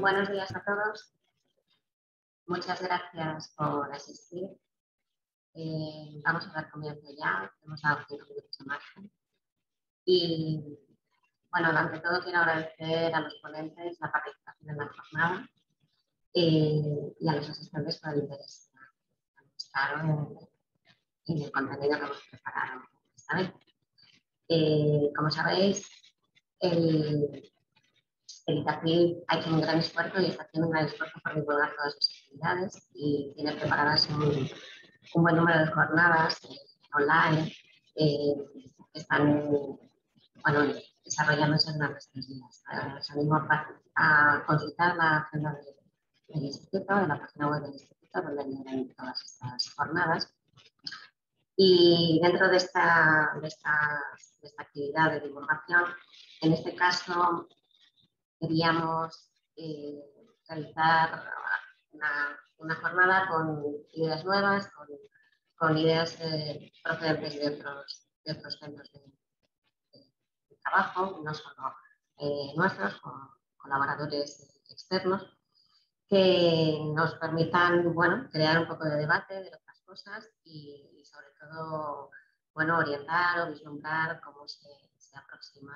Buenos días a todos. Muchas gracias por asistir. Vamos a dar comienzo ya. Hemos dado 5 minutos de margen. Y bueno, ante todo quiero agradecer a los ponentes la participación en la jornada y a los asistentes por el interés que han mostrado en el contenido que hemos preparado esta vez. Como sabéis, el ITACIL ha hecho un gran esfuerzo y está haciendo un gran esfuerzo por divulgar todas sus actividades y tiene preparadas un buen número de jornadas online que están desarrollándose durante estos días. Os animo a consultar la agenda del instituto, de la página web del instituto, donde vienen todas estas jornadas. Y dentro de esta actividad de divulgación, en este caso, queríamos realizar una jornada con ideas nuevas, con ideas procedentes de otros centros de trabajo, no solo nuestros, con colaboradores externos, que nos permitan crear un poco de debate de otras cosas y sobre todo orientar o vislumbrar cómo se aproxima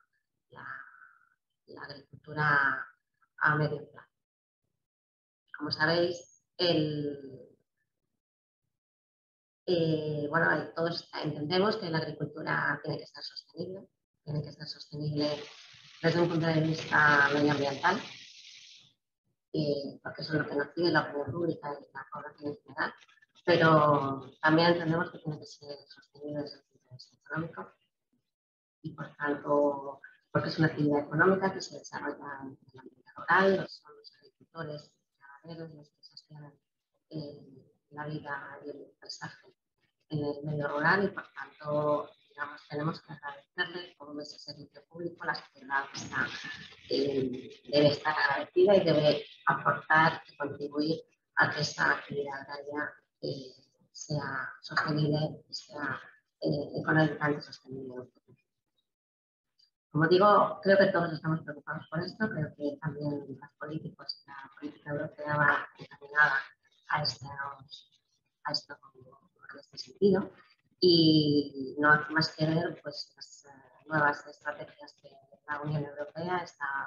la agricultura a medio plazo. Como sabéis, todos entendemos que la agricultura tiene que ser sostenible desde un punto de vista medioambiental, porque eso es lo que nos pide la opinión pública y la población en general, pero también entendemos que tiene que ser sostenible desde el punto de vista económico y, por tanto, porque es una actividad económica que se desarrolla en el ambiente rural, son los agricultores y ganaderos los que sostienen la vida y el paisaje en el medio rural y, por tanto, tenemos que agradecerles por ese servicio público. La sociedad debe estar agradecida y debe aportar y contribuir a que esta actividad agraria sea sostenible y sea económicamente sostenible. Como digo, creo que todos estamos preocupados por esto, creo que también los políticos, la política europea va encaminada a este sentido y no hay más que ver las nuevas estrategias que la Unión Europea está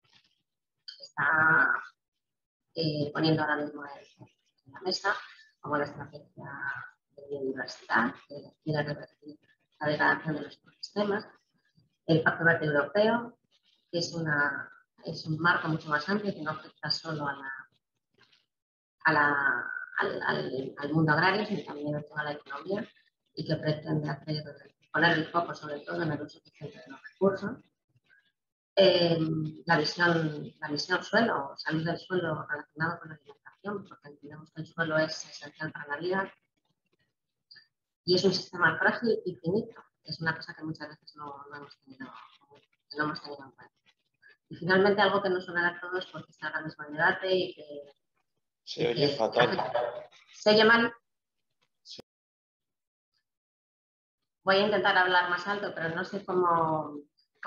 poniendo ahora mismo en la mesa, como la estrategia de biodiversidad, que quiere revertir la degradación de los ecosistemas, el Pacto Verde Europeo, que es un marco mucho más amplio que no afecta solo al mundo agrario, sino también a toda la economía y que pretende poner el foco sobre todo en el uso eficiente de los recursos. La visión suelo, salud del suelo relacionado con la alimentación, porque entendemos que el suelo es esencial para la vida y es un sistema frágil y finito, que es una cosa que muchas veces no hemos tenido en cuenta. Y finalmente, algo que nos sonará a todos porque está ahora mismo en debate y que se oye fatal. ¿Se oye mal? Sí. Voy a intentar hablar más alto, pero no sé cómo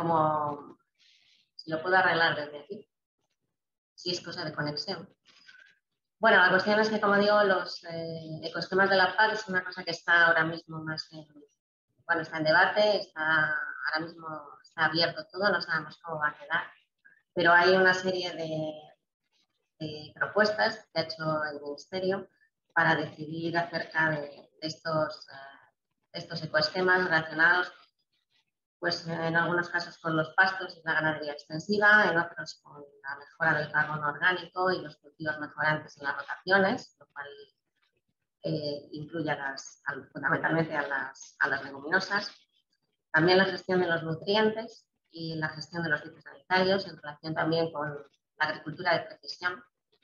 si lo puedo arreglar desde aquí, si es cosa de conexión. Bueno, la cuestión es que, como digo, los ecosistemas de la paz es una cosa que está ahora mismo está en debate, ahora mismo está abierto todo, no sabemos cómo va a quedar, pero hay una serie de propuestas que ha hecho el Ministerio para decidir acerca de estos ecosistemas relacionados, en algunos casos con los pastos y la ganadería extensiva, en otros con la mejora del carbono orgánico y los cultivos mejorantes en las rotaciones, lo cual incluye fundamentalmente a las leguminosas. También la gestión de los nutrientes y la gestión de los fitosanitarios en relación también con la agricultura de precisión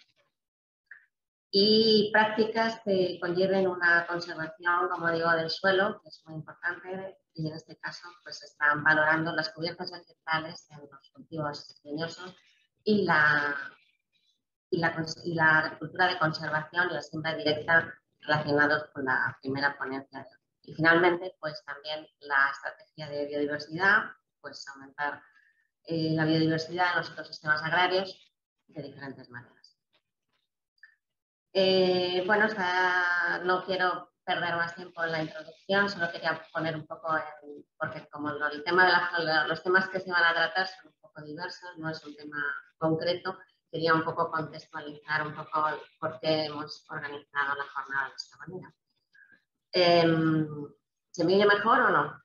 y prácticas que conlleven una conservación, como digo, del suelo, que es muy importante, y en este caso están valorando las cubiertas vegetales en los cultivos leñosos y la agricultura de conservación y la siembra directa relacionados con la primera ponencia. Y finalmente, también la estrategia de biodiversidad, aumentar la biodiversidad en los ecosistemas agrarios, de diferentes maneras. Bueno, no quiero perder más tiempo en la introducción, solo quería poner un poco, porque como el tema de los temas que se van a tratar son un poco diversos, no es un tema concreto, quería un poco contextualizar un poco por qué hemos organizado la jornada de esta manera. ¿Se me oye mejor o no?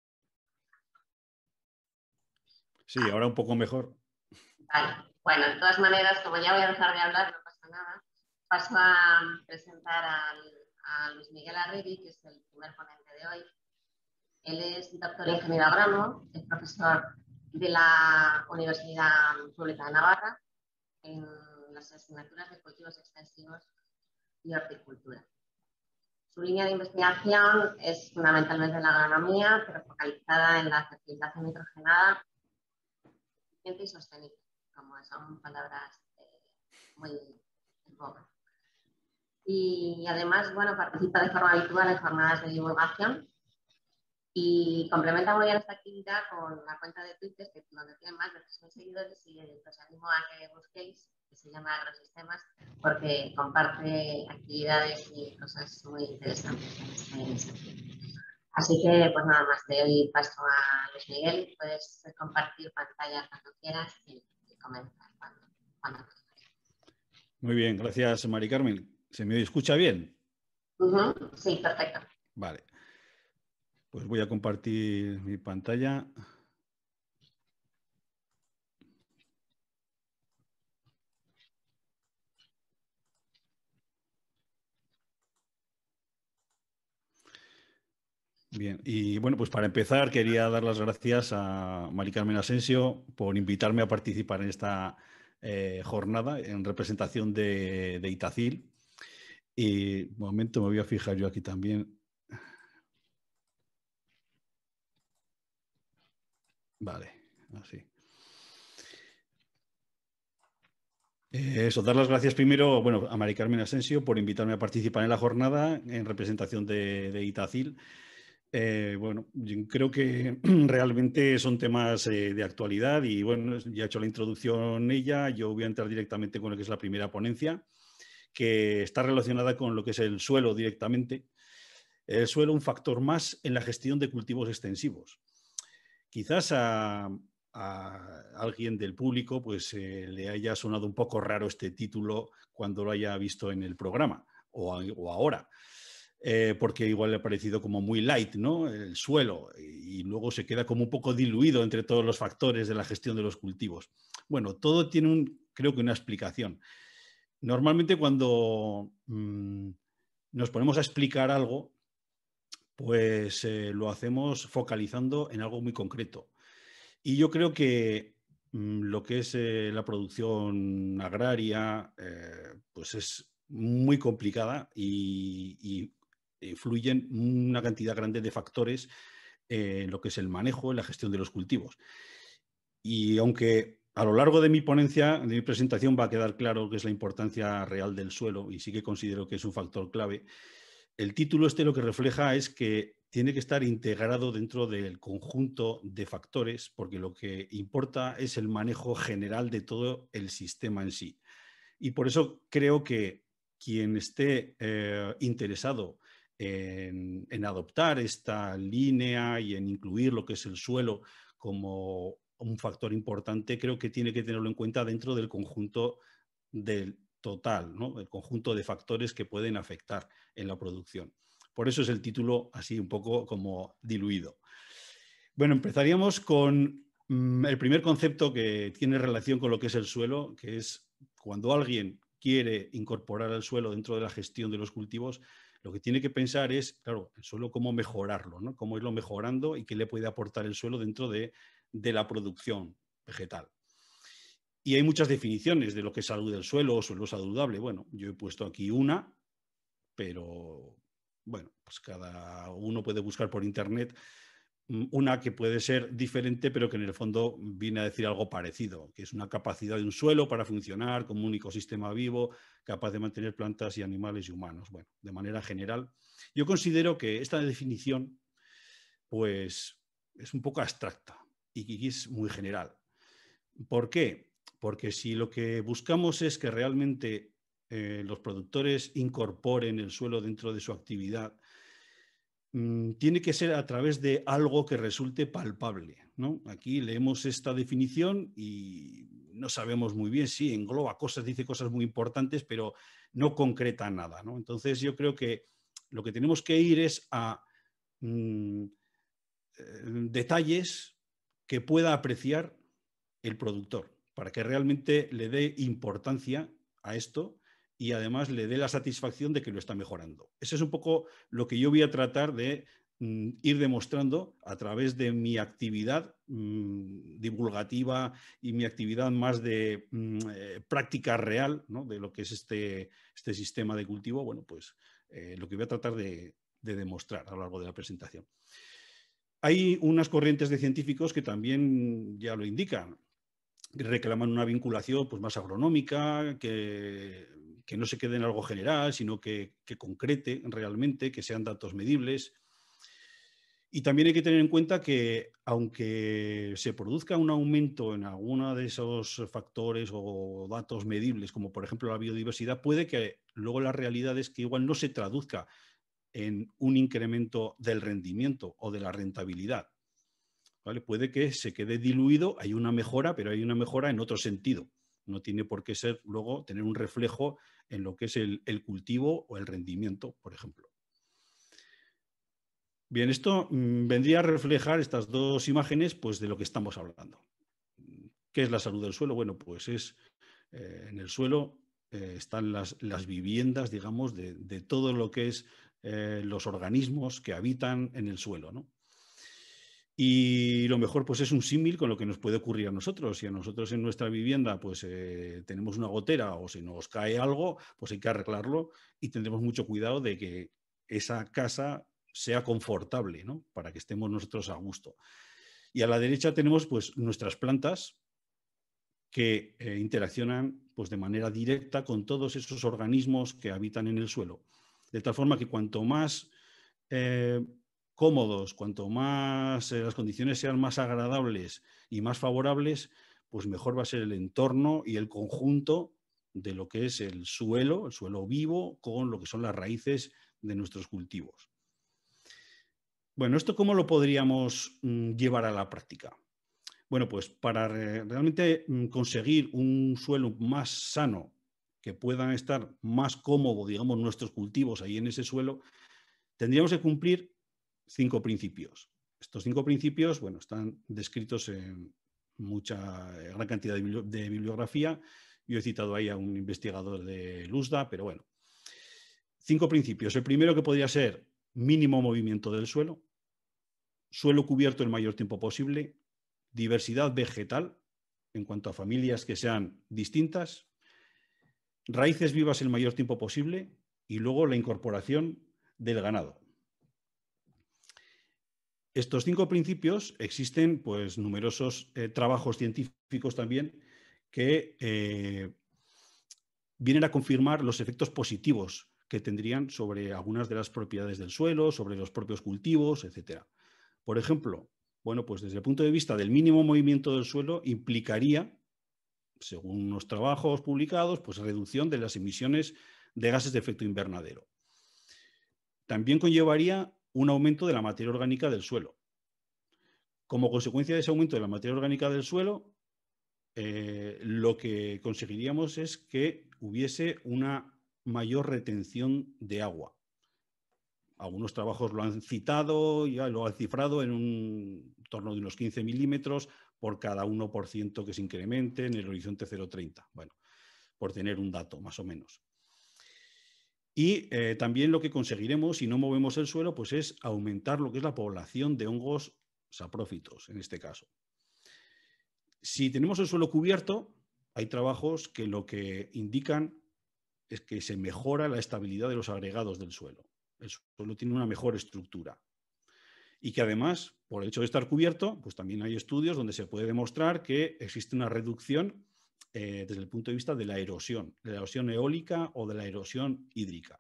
Sí, ahora un poco mejor. Vale. Bueno, de todas maneras, como ya voy a dejar de hablar, no pasa nada. Paso a presentar a Luis Miguel Arregui, que es el primer ponente de hoy. Él es doctor en ingeniero agrónomo, es profesor de la Universidad Pública de Navarra en las asignaturas de cultivos extensivos y horticultura. Su línea de investigación es fundamentalmente la agronomía, pero focalizada en la fertilización nitrogenada y sostenible, como son palabras muy en boga. Y además, bueno, participa de forma habitual en jornadas de divulgación y complementa muy bien esta actividad con la cuenta de Twitter, que donde tiene más de 3.000 seguidores, y os animo a que busquéis, que se llama Agrosistemas, porque comparte actividades y cosas muy interesantes en este sentido. Así que, pues nada más, te doy paso a Luis Miguel. Puedes compartir pantalla cuando quieras y comenzar cuando quieras. Muy bien, gracias, Mari Carmen. ¿Se me escucha bien? Sí, perfecto. Vale. Pues voy a compartir mi pantalla. Bien, y bueno, pues para empezar quería dar las gracias a Mari Carmen Asensio por invitarme a participar en esta jornada en representación de Itacil. Y un momento, me voy a fijar yo aquí también. Vale, así. Eso, dar las gracias primero, bueno, a Mari Carmen Asensio por invitarme a participar en la jornada en representación de Itacil. Bueno, yo creo que realmente son temas de actualidad y bueno, ya he hecho la introducción ella, yo voy a entrar directamente con lo que es la primera ponencia, que está relacionada con lo que es el suelo directamente. El suelo, un factor más en la gestión de cultivos extensivos. Quizás a alguien del público pues le haya sonado un poco raro este título cuando lo haya visto en el programa o ahora. Porque igual le ha parecido como muy light, ¿no? El suelo, y luego se queda como un poco diluido entre todos los factores de la gestión de los cultivos. Bueno, todo tiene creo que una explicación. Normalmente cuando nos ponemos a explicar algo, pues lo hacemos focalizando en algo muy concreto. Y yo creo que lo que es la producción agraria, pues es muy complicada y influyen una cantidad grande de factores en lo que es el manejo, en la gestión de los cultivos. Y aunque a lo largo de mi ponencia, de mi presentación, va a quedar claro qué es la importancia real del suelo y sí que considero que es un factor clave, el título lo que refleja es que tiene que estar integrado dentro del conjunto de factores porque lo que importa es el manejo general de todo el sistema en sí. Y por eso creo que quien esté interesado en adoptar esta línea y en incluir lo que es el suelo como un factor importante, creo que tiene que tenerlo en cuenta dentro del conjunto del total, ¿no? El conjunto de factores que pueden afectar en la producción. Por eso es el título así un poco como diluido. Bueno, empezaríamos con el primer concepto que tiene relación con lo que es el suelo, que es cuando alguien quiere incorporar el suelo dentro de la gestión de los cultivos, lo que tiene que pensar es, claro, el suelo, cómo mejorarlo, ¿no? Cómo irlo mejorando y qué le puede aportar el suelo dentro de la producción vegetal. Y hay muchas definiciones de lo que es salud del suelo o suelo saludable. Bueno, yo he puesto aquí una, pero bueno, pues cada uno puede buscar por internet una que puede ser diferente, pero que en el fondo viene a decir algo parecido, que es una capacidad de un suelo para funcionar como un ecosistema vivo, capaz de mantener plantas y animales y humanos. Bueno, de manera general, yo considero que esta definición, pues, es un poco abstracta y es muy general. ¿Por qué? porque si lo que buscamos es que realmente los productores incorporen el suelo dentro de su actividad, tiene que ser a través de algo que resulte palpable, ¿no? Aquí leemos esta definición y no sabemos muy bien, sí, engloba cosas, dice cosas muy importantes, pero no concreta nada, ¿no? Entonces yo creo que lo que tenemos que ir es a detalles que pueda apreciar el productor, para que realmente le dé importancia a esto y además le dé la satisfacción de que lo está mejorando. Eso es un poco lo que yo voy a tratar de ir demostrando a través de mi actividad divulgativa y mi actividad más de práctica real, ¿no? De lo que es este sistema de cultivo. Bueno, pues lo que voy a tratar de demostrar a lo largo de la presentación. Hay unas corrientes de científicos que también ya lo indican, reclaman una vinculación pues, más agronómica, que no se quede en algo general, sino que concrete realmente, que sean datos medibles. Y también hay que tener en cuenta que aunque se produzca un aumento en alguno de esos factores o datos medibles, como por ejemplo la biodiversidad, puede que luego la realidad es que igual no se traduzca en un incremento del rendimiento o de la rentabilidad. ¿Vale? Puede que se quede diluido, hay una mejora, pero hay una mejora en otro sentido. No tiene por qué ser luego tener un reflejo en lo que es el cultivo o el rendimiento, por ejemplo. Bien, esto vendría a reflejar estas dos imágenes pues, de lo que estamos hablando. ¿Qué es la salud del suelo? Bueno, pues es en el suelo están las viviendas, digamos, de todo lo que es los organismos que habitan en el suelo, ¿no? Y lo mejor pues es un símil con lo que nos puede ocurrir a nosotros. Si a nosotros en nuestra vivienda pues tenemos una gotera o se nos cae algo, pues hay que arreglarlo y tendremos mucho cuidado de que esa casa sea confortable, ¿no? Para que estemos nosotros a gusto. Y a la derecha tenemos pues nuestras plantas que interaccionan pues, de manera directa con todos esos organismos que habitan en el suelo. De tal forma que cuanto más cómodos, cuanto más las condiciones sean más agradables y más favorables, pues mejor va a ser el entorno y el conjunto de lo que es el suelo vivo, con lo que son las raíces de nuestros cultivos. Bueno, ¿esto cómo lo podríamos llevar a la práctica? Bueno, pues para realmente conseguir un suelo más sano, que puedan estar más cómodos, digamos, nuestros cultivos ahí en ese suelo, tendríamos que cumplir 5 principios. Estos 5 principios, bueno, están descritos en gran cantidad de bibliografía. Yo he citado ahí a un investigador de USDA, pero bueno. 5 principios. El primero que podría ser mínimo movimiento del suelo cubierto el mayor tiempo posible, diversidad vegetal en cuanto a familias que sean distintas, raíces vivas el mayor tiempo posible y luego la incorporación del ganado. Estos 5 principios existen pues numerosos trabajos científicos también que vienen a confirmar los efectos positivos que tendrían sobre algunas de las propiedades del suelo, sobre los propios cultivos, etc. Por ejemplo, bueno, pues desde el punto de vista del mínimo movimiento del suelo implicaría, según unos trabajos publicados, pues reducción de las emisiones de gases de efecto invernadero. También conllevaría un aumento de la materia orgánica del suelo. Como consecuencia de ese aumento de la materia orgánica del suelo, lo que conseguiríamos es que hubiese una mayor retención de agua. Algunos trabajos lo han citado, ya lo han cifrado en un torno de unos 15 milímetros por cada 1% que se incremente en el horizonte 0,30. Bueno, por tener un dato más o menos. Y también lo que conseguiremos si no movemos el suelo pues es aumentar lo que es la población de hongos saprófitos en este caso. Si tenemos el suelo cubierto, hay trabajos que lo que indican es que se mejora la estabilidad de los agregados del suelo. El suelo tiene una mejor estructura. Y que además, por el hecho de estar cubierto, pues también hay estudios donde se puede demostrar que existe una reducción desde el punto de vista de la erosión eólica o de la erosión hídrica.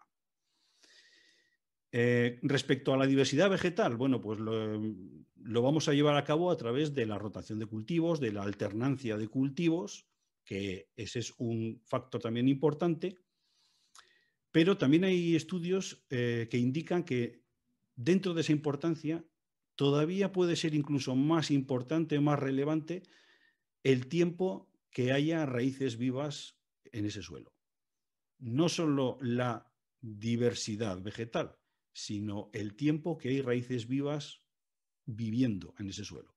Respecto a la diversidad vegetal, bueno, pues lo vamos a llevar a cabo a través de la rotación de cultivos, de la alternancia de cultivos, que ese es un factor también importante, pero también hay estudios que indican que dentro de esa importancia todavía puede ser incluso más importante, más relevante el tiempo que haya raíces vivas en ese suelo. No solo la diversidad vegetal, sino el tiempo que hay raíces vivas viviendo en ese suelo.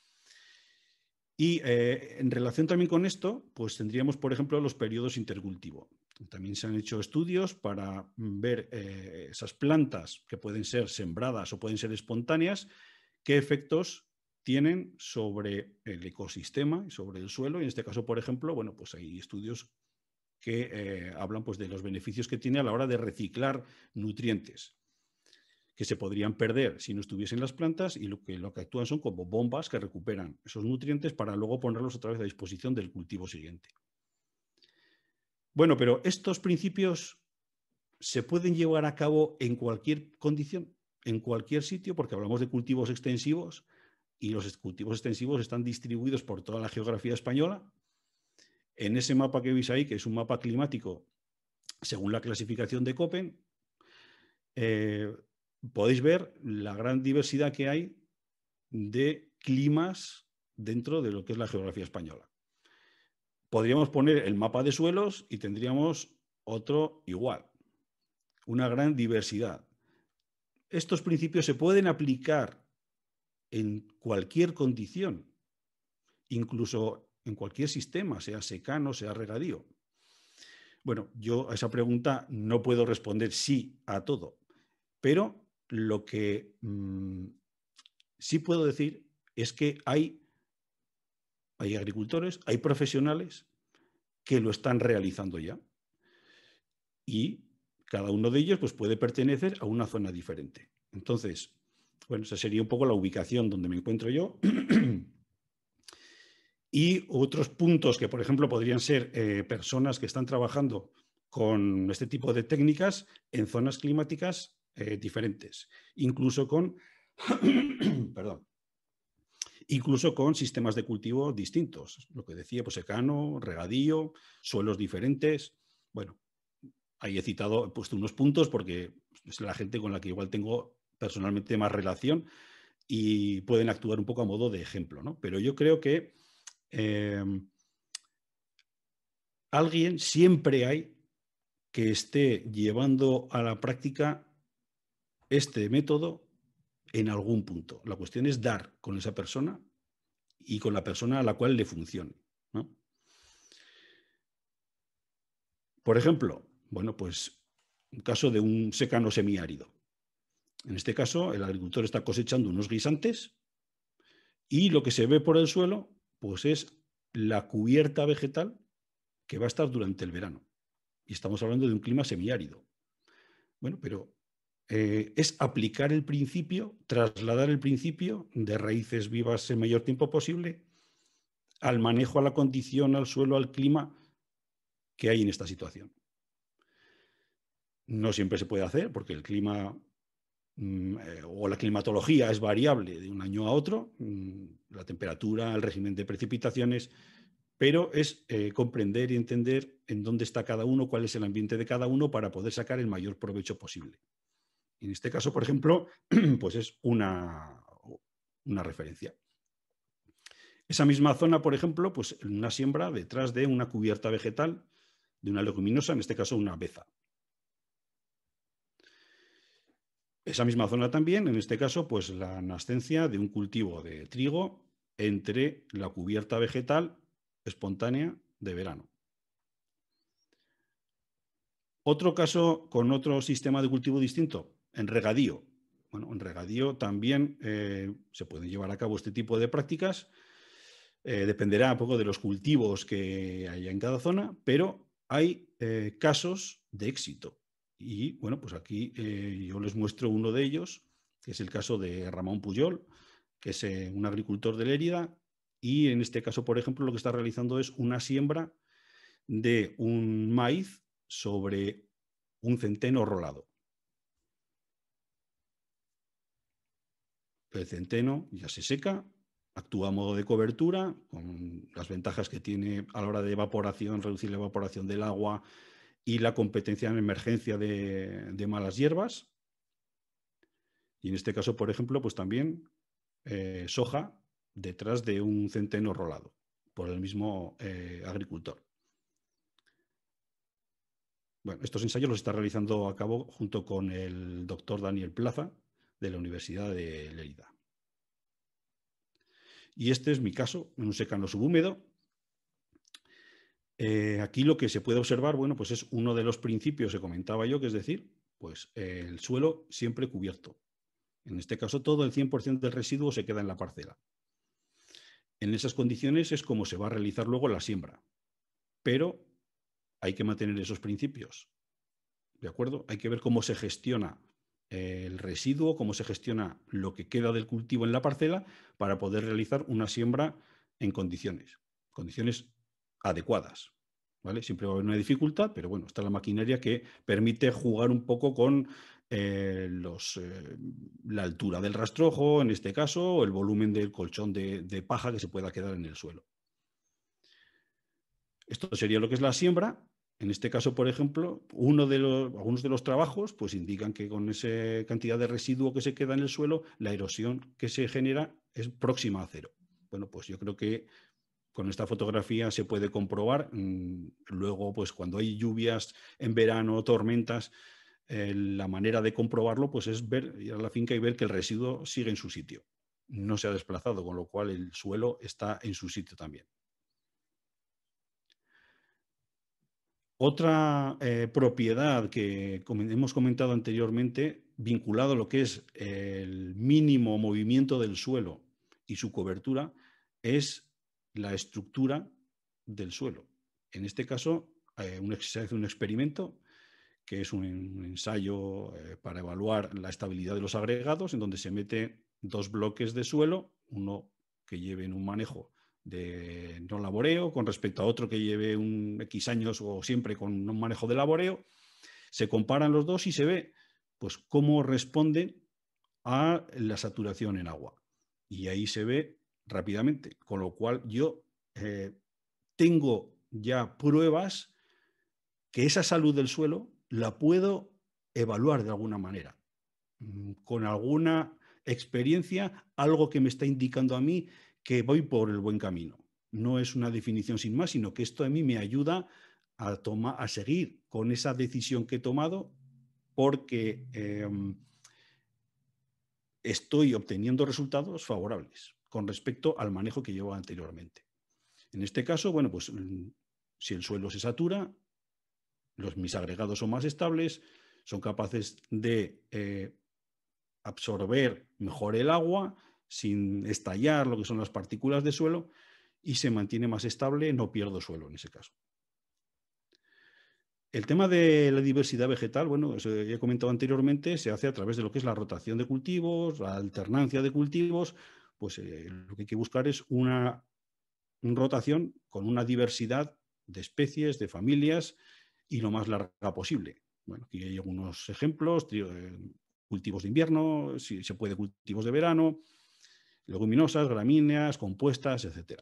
Y en relación también con esto, pues tendríamos, por ejemplo, los periodos intercultivo. También se han hecho estudios para ver esas plantas que pueden ser sembradas o pueden ser espontáneas, qué efectos tienen sobre el ecosistema y sobre el suelo. Y en este caso, por ejemplo, bueno, pues hay estudios que hablan pues, de los beneficios que tiene a la hora de reciclar nutrientes que se podrían perder si no estuviesen las plantas y lo que actúan son como bombas que recuperan esos nutrientes para luego ponerlos otra vez a disposición del cultivo siguiente. Bueno, pero estos principios se pueden llevar a cabo en cualquier condición, en cualquier sitio, porque hablamos de cultivos extensivos y los cultivos extensivos están distribuidos por toda la geografía española. En ese mapa que veis ahí, que es un mapa climático según la clasificación de Köppen, podéis ver la gran diversidad que hay de climas dentro de lo que es la geografía española. Podríamos poner el mapa de suelos y tendríamos otro igual, una gran diversidad. Estos principios se pueden aplicar en cualquier condición, incluso en cualquier sistema, sea secano, sea regadío. Bueno, yo a esa pregunta no puedo responder sí a todo, pero lo que sí puedo decir es que hay agricultores, hay profesionales que lo están realizando ya. Y cada uno de ellos pues, puede pertenecer a una zona diferente. Entonces, bueno, esa sería un poco la ubicación donde me encuentro yo. Y otros puntos que, por ejemplo, podrían ser personas que están trabajando con este tipo de técnicas en zonas climáticas diferentes, incluso con, perdón, incluso con sistemas de cultivo distintos. Lo que decía, pues secano, regadío, suelos diferentes. Bueno, ahí he puesto unos puntos porque es la gente con la que igual tengo personalmente más relación y pueden actuar un poco a modo de ejemplo, ¿no? Pero yo creo que alguien siempre hay que esté llevando a la práctica este método en algún punto. La cuestión es dar con esa persona y con la persona a la cual le funcione, ¿no? Por ejemplo, bueno, pues un caso de un secano semiárido. En este caso, el agricultor está cosechando unos guisantes y lo que se ve por el suelo, pues es la cubierta vegetal que va a estar durante el verano. Y estamos hablando de un clima semiárido. Bueno, pero es aplicar el principio, trasladar el principio de raíces vivas el mayor tiempo posible al manejo, a la condición, al suelo, al clima que hay en esta situación. No siempre se puede hacer porque el clima o la climatología es variable de un año a otro, la temperatura, el régimen de precipitaciones, pero es comprender y entender en dónde está cada uno, cuál es el ambiente de cada uno para poder sacar el mayor provecho posible. En este caso, por ejemplo, pues es una referencia. Esa misma zona, por ejemplo, pues una siembra detrás de una cubierta vegetal de una leguminosa, en este caso una beza. Esa misma zona también, en este caso, pues la nascencia de un cultivo de trigo entre la cubierta vegetal espontánea de verano. Otro caso con otro sistema de cultivo distinto, en regadío. Bueno, en regadío también se pueden llevar a cabo este tipo de prácticas. Dependerá un poco de los cultivos que haya en cada zona, pero hay casos de éxito. Y bueno, pues aquí yo les muestro uno de ellos, que es el caso de Ramón Pujol, que es un agricultor de Lérida, y en este caso, por ejemplo, lo que está realizando es una siembra de un maíz sobre un centeno rolado. El centeno ya se seca actúa a modo de cobertura, con las ventajas que tiene a la hora de evaporación, reducir la evaporación del agua y la competencia en emergencia de malas hierbas. Y en este caso, por ejemplo, pues también soja detrás de un centeno rolado por el mismo agricultor. Bueno, estos ensayos los está realizando a cabo junto con el doctor Daniel Plaza de la Universidad de Lérida. Y este es mi caso, en un secano subhúmedo. Aquí lo que se puede observar, bueno, pues es uno de los principios que comentaba yo, que es decir, pues el suelo siempre cubierto. En este caso, todo el 100% del residuo se queda en la parcela. En esas condiciones es como se va a realizar luego la siembra. Pero hay que mantener esos principios. ¿De acuerdo? Hay que ver cómo se gestiona el residuo, cómo se gestiona lo que queda del cultivo en la parcela para poder realizar una siembra en condiciones adecuadas. ¿Vale? Siempre va a haber una dificultad, pero bueno, está la maquinaria que permite jugar un poco con la altura del rastrojo, en este caso, o el volumen del colchón de paja que se pueda quedar en el suelo. Esto sería lo que es la siembra. En este caso, por ejemplo, algunos de los trabajos pues indican que con esa cantidad de residuo que se queda en el suelo, la erosión que se genera es próxima a cero. Bueno, pues yo creo que con esta fotografía se puede comprobar. Luego, pues cuando hay lluvias en verano, tormentas, la manera de comprobarlo pues es ir a la finca y ver que el residuo sigue en su sitio. No se ha desplazado, con lo cual el suelo está en su sitio también. Otra propiedad que hemos comentado anteriormente, vinculado a lo que es el mínimo movimiento del suelo y su cobertura, es la estructura del suelo. En este caso, se hace un experimento que es un ensayo para evaluar la estabilidad de los agregados, en donde se mete 2 bloques de suelo, uno que lleve en un manejo de no laboreo con respecto a otro que lleve un X años o siempre con un manejo de laboreo. Se comparan los dos y se ve pues cómo responden a la saturación en agua. Y ahí se ve rápidamente, con lo cual yo tengo ya pruebas que esa salud del suelo la puedo evaluar de alguna manera, con alguna experiencia, algo que me está indicando a mí que voy por el buen camino. No es una definición sin más, sino que esto a mí me ayuda a seguir con esa decisión que he tomado porque estoy obteniendo resultados favorables con respecto al manejo que llevaba anteriormente. En este caso, bueno, pues si el suelo se satura, mis agregados son más estables, son capaces de absorber mejor el agua sin estallar lo que son las partículas de suelo y se mantiene más estable, no pierdo suelo en ese caso. El tema de la diversidad vegetal, bueno, eso ya he comentado anteriormente, se hace a través de lo que es la rotación de cultivos, la alternancia de cultivos, pues lo que hay que buscar es una rotación con una diversidad de especies, de familias y lo más larga posible. Bueno, aquí hay algunos ejemplos, cultivos de invierno, si se puede cultivos de verano, leguminosas, gramíneas, compuestas, etc.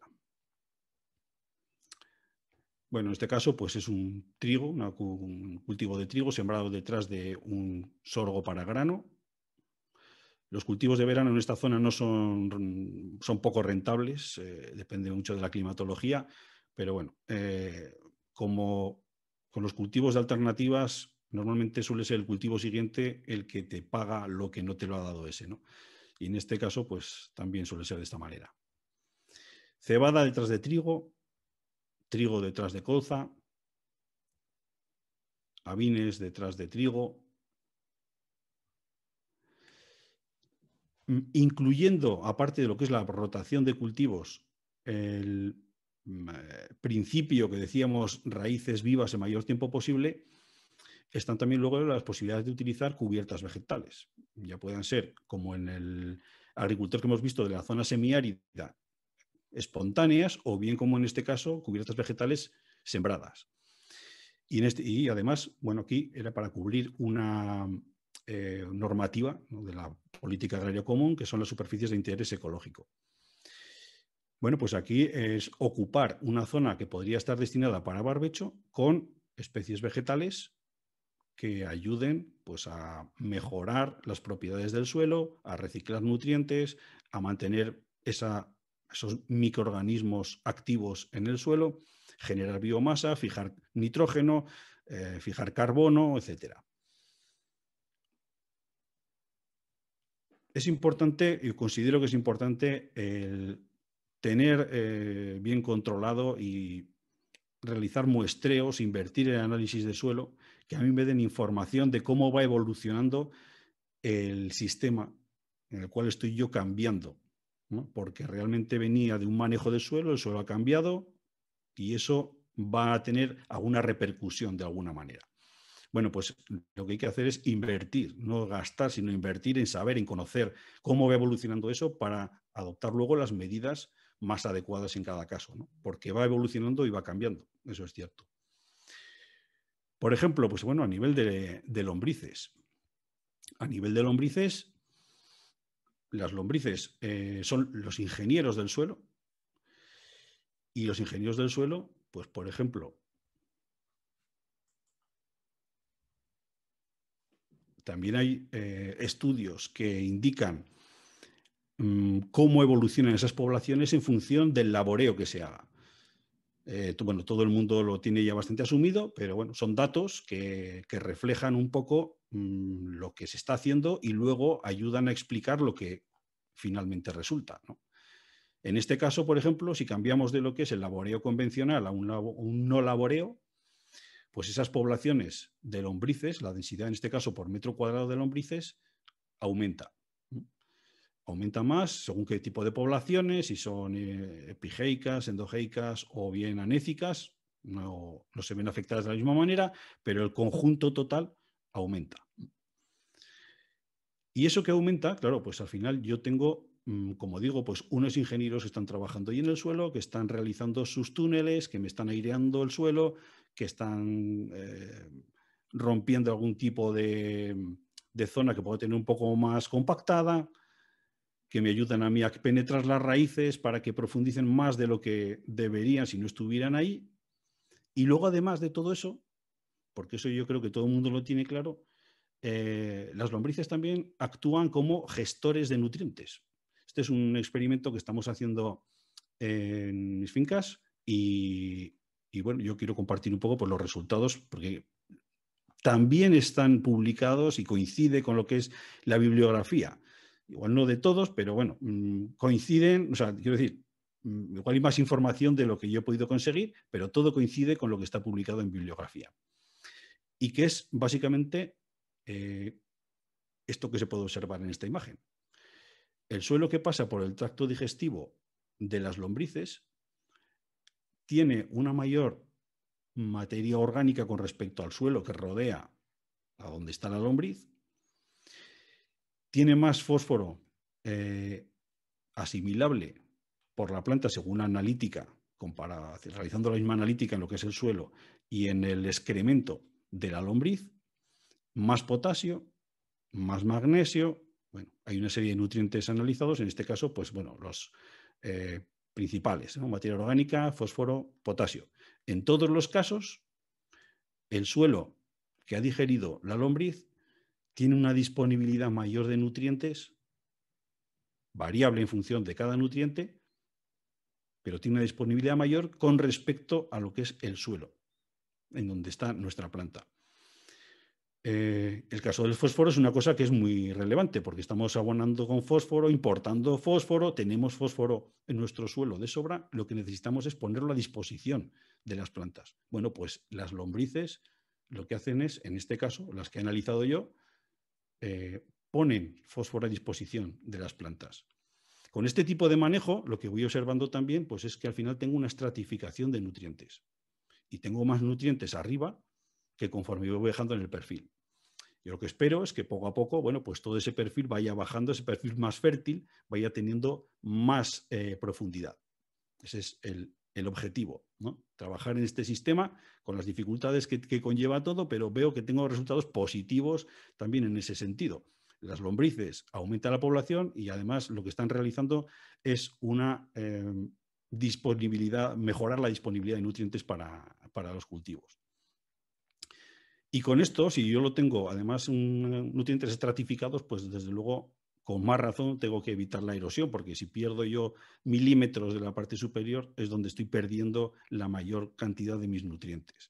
Bueno, en este caso pues es un trigo, un cultivo de trigo sembrado detrás de un sorgo para grano. Los cultivos de verano en esta zona no son poco rentables, depende mucho de la climatología, pero bueno, como con los cultivos de alternativas, normalmente suele ser el cultivo siguiente el que te paga lo que no te lo ha dado ese, ¿no? Y en este caso, pues también suele ser de esta manera. Cebada detrás de trigo, trigo detrás de colza, avines detrás de trigo, incluyendo, aparte de lo que es la rotación de cultivos, el principio que decíamos raíces vivas el mayor tiempo posible, están también luego las posibilidades de utilizar cubiertas vegetales. Ya puedan ser, como en el agricultor que hemos visto de la zona semiárida, espontáneas, o bien como en este caso, cubiertas vegetales sembradas. Y además, bueno, aquí era para cubrir una normativa, ¿no?, de la política agraria común, que son las superficies de interés ecológico. Bueno, pues aquí es ocupar una zona que podría estar destinada para barbecho con especies vegetales que ayuden, pues, a mejorar las propiedades del suelo, a reciclar nutrientes, a mantener esos microorganismos activos en el suelo, generar biomasa, fijar nitrógeno, fijar carbono, etcétera. Es importante, y considero que es importante, el tener bien controlado y realizar muestreos, invertir en análisis de suelo, que a mí me den información de cómo va evolucionando el sistema en el cual estoy yo cambiando, ¿no? Porque realmente venía de un manejo del suelo, el suelo ha cambiado y eso va a tener alguna repercusión de alguna manera. Bueno, pues lo que hay que hacer es invertir, no gastar, sino invertir en saber, en conocer cómo va evolucionando eso para adoptar luego las medidas más adecuadas en cada caso, ¿no? Porque va evolucionando y va cambiando, eso es cierto. Por ejemplo, pues bueno, a nivel de lombrices. A nivel de lombrices, las lombrices son los ingenieros del suelo y los ingenieros del suelo, pues por ejemplo, también hay estudios que indican cómo evolucionan esas poblaciones en función del laboreo que se haga. Bueno, todo el mundo lo tiene ya bastante asumido, pero bueno, son datos que reflejan un poco lo que se está haciendo y luego ayudan a explicar lo que finalmente resulta, ¿no? En este caso, por ejemplo, si cambiamos de lo que es el laboreo convencional a un no laboreo, pues esas poblaciones de lombrices, la densidad en este caso por metro cuadrado de lombrices, aumenta. Aumenta más según qué tipo de poblaciones, si son epigeicas, endogeicas o bien anécicas, no se ven afectadas de la misma manera, pero el conjunto total aumenta. Y eso que aumenta, claro, pues al final yo tengo, como digo, pues unos ingenieros que están trabajando ahí en el suelo, que están realizando sus túneles, que me están aireando el suelo, que están rompiendo algún tipo de zona que puedo tener un poco más compactada, que me ayudan a mí a penetrar las raíces para que profundicen más de lo que deberían si no estuvieran ahí. Y luego, además de todo eso, porque eso yo creo que todo el mundo lo tiene claro, las lombrices también actúan como gestores de nutrientes. Este es un experimento que estamos haciendo en mis fincas y bueno, yo quiero compartir un poco por los resultados porque también están publicados y coincide con lo que es la bibliografía. Igual no de todos, pero bueno, coinciden, o sea, quiero decir, igual hay más información de lo que yo he podido conseguir, pero todo coincide con lo que está publicado en bibliografía. Y que es básicamente esto que se puede observar en esta imagen. El suelo que pasa por el tracto digestivo de las lombrices tiene una mayor materia orgánica con respecto al suelo que rodea a donde está la lombriz, tiene más fósforo asimilable por la planta según la analítica, realizando la misma analítica en lo que es el suelo y en el excremento de la lombriz, más potasio, más magnesio. Bueno, hay una serie de nutrientes analizados, en este caso, pues bueno, los principales, ¿no? Materia orgánica, fósforo, potasio. En todos los casos, el suelo que ha digerido la lombriz tiene una disponibilidad mayor de nutrientes, variable en función de cada nutriente, pero tiene una disponibilidad mayor con respecto a lo que es el suelo, en donde está nuestra planta. El caso del fósforo es una cosa que es muy relevante porque estamos abonando con fósforo, importando fósforo, tenemos fósforo en nuestro suelo de sobra, lo que necesitamos es ponerlo a disposición de las plantas. Bueno, pues las lombrices lo que hacen es, en este caso, las que he analizado yo, ponen fósforo a disposición de las plantas. Con este tipo de manejo, lo que voy observando también pues es que al final tengo una estratificación de nutrientes y tengo más nutrientes arriba que conforme voy bajando en el perfil. Yo lo que espero es que poco a poco, bueno, pues todo ese perfil vaya bajando, ese perfil más fértil, vaya teniendo más profundidad. Ese es el objetivo, ¿no? Trabajar en este sistema con las dificultades que conlleva todo, pero veo que tengo resultados positivos también en ese sentido. Las lombrices aumentan la población y además lo que están realizando es una mejorar la disponibilidad de nutrientes para los cultivos. Y con esto, si yo lo tengo, además, nutrientes estratificados, pues desde luego, con más razón, tengo que evitar la erosión, porque si pierdo yo milímetros de la parte superior, es donde estoy perdiendo la mayor cantidad de mis nutrientes.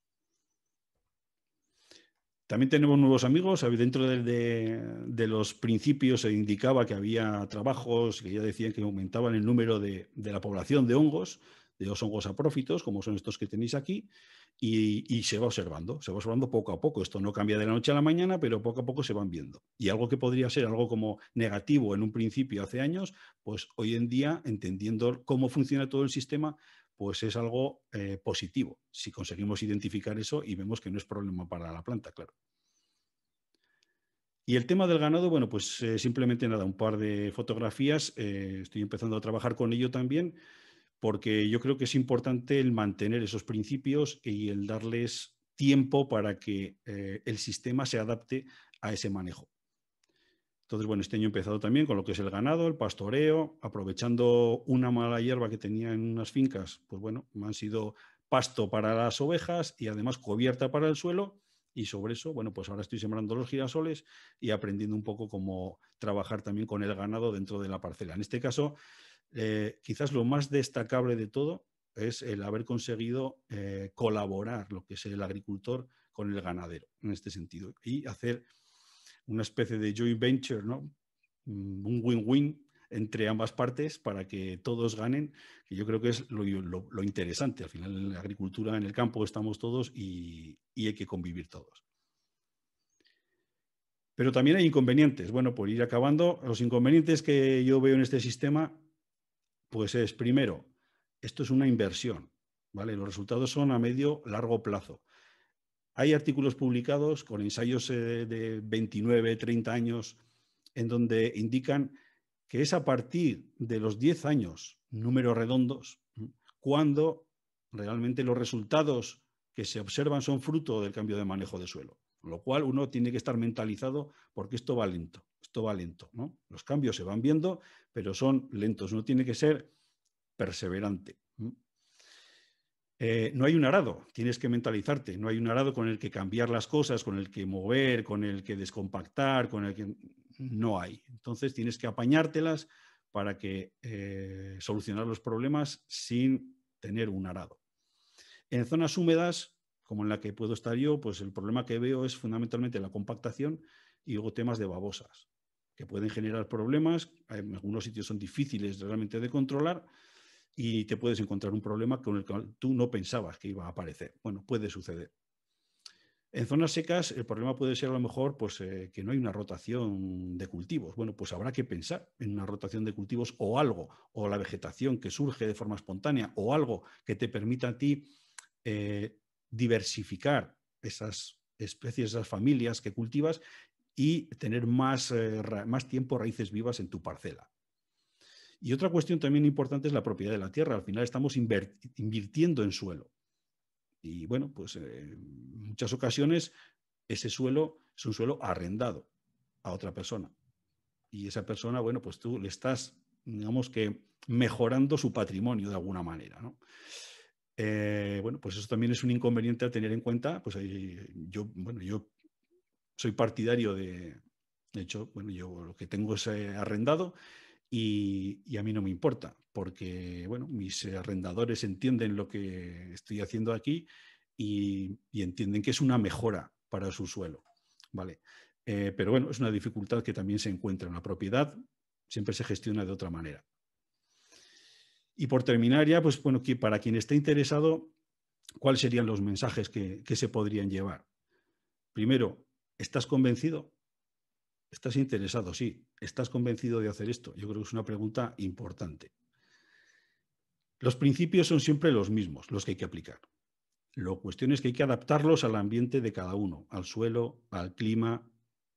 También tenemos nuevos amigos. Dentro de los principios se indicaba que había trabajos que ya decían que aumentaban el número de la población de hongos saprófitos, como son estos que tenéis aquí, y se va observando poco a poco. Esto no cambia de la noche a la mañana, pero poco a poco se van viendo. Y algo que podría ser algo como negativo en un principio hace años, pues hoy en día, entendiendo cómo funciona todo el sistema, pues es algo positivo, si conseguimos identificar eso y vemos que no es problema para la planta, claro. Y el tema del ganado, bueno, pues simplemente nada, un par de fotografías. Estoy empezando a trabajar con ello también, porque yo creo que es importante el mantener esos principios y el darles tiempo para que el sistema se adapte a ese manejo. Entonces, bueno, este año he empezado también con lo que es el ganado, el pastoreo, aprovechando una mala hierba que tenía en unas fincas, pues bueno, me han sido pasto para las ovejas y además cubierta para el suelo, y sobre eso, bueno, pues ahora estoy sembrando los girasoles y aprendiendo un poco cómo trabajar también con el ganado dentro de la parcela. En este caso, quizás lo más destacable de todo es el haber conseguido colaborar lo que es el agricultor con el ganadero, en este sentido, y hacer una especie de joint venture, ¿no? Un win-win entre ambas partes para que todos ganen, que yo creo que es lo interesante. Al final, en la agricultura, en el campo, estamos todos y hay que convivir todos. Pero también hay inconvenientes. Bueno, por ir acabando, los inconvenientes que yo veo en este sistema, pues es, primero, esto es una inversión, ¿vale? Los resultados son a medio, largo plazo. Hay artículos publicados con ensayos de 29, 30 años en donde indican que es a partir de los 10 años, números redondos, cuando realmente los resultados que se observan son fruto del cambio de manejo de suelo. Con lo cual uno tiene que estar mentalizado porque esto va lento, ¿no? Los cambios se van viendo, pero son lentos. Uno tiene que ser perseverante. No hay un arado, tienes que mentalizarte, no hay un arado con el que cambiar las cosas, con el que mover, con el que descompactar, con el que no hay. Entonces tienes que apañártelas para que solucionar los problemas sin tener un arado. En zonas húmedas, como en la que puedo estar yo, pues el problema que veo es fundamentalmente la compactación y luego temas de babosas, que pueden generar problemas. En algunos sitios son difíciles realmente de controlar, y te puedes encontrar un problema con el que tú no pensabas que iba a aparecer. Bueno, puede suceder. En zonas secas el problema puede ser a lo mejor pues, que no hay una rotación de cultivos. Bueno, pues habrá que pensar en una rotación de cultivos o algo, o la vegetación que surge de forma espontánea, o algo que te permita a ti diversificar esas especies, esas familias que cultivas y tener más tiempo raíces vivas en tu parcela. Y otra cuestión también importante es la propiedad de la tierra. Al final estamos invirtiendo en suelo. Y bueno, pues en muchas ocasiones ese suelo es un suelo arrendado a otra persona. Y esa persona, bueno, pues tú le estás, digamos que, mejorando su patrimonio de alguna manera, ¿no? Bueno, pues eso también es un inconveniente a tener en cuenta. Pues yo soy partidario de hecho, bueno, yo lo que tengo es arrendado. Y a mí no me importa, porque bueno, mis arrendadores entienden lo que estoy haciendo aquí y entienden que es una mejora para su suelo, ¿vale? Pero bueno, es una dificultad que también se encuentra en la propiedad, siempre se gestiona de otra manera. Y por terminar ya, pues bueno, para quien esté interesado, ¿cuáles serían los mensajes que se podrían llevar? Primero, ¿estás convencido? ¿Estás interesado? Sí. ¿Estás convencido de hacer esto? Yo creo que es una pregunta importante. Los principios son siempre los mismos, los que hay que aplicar. La cuestión es que hay que adaptarlos al ambiente de cada uno, al suelo, al clima,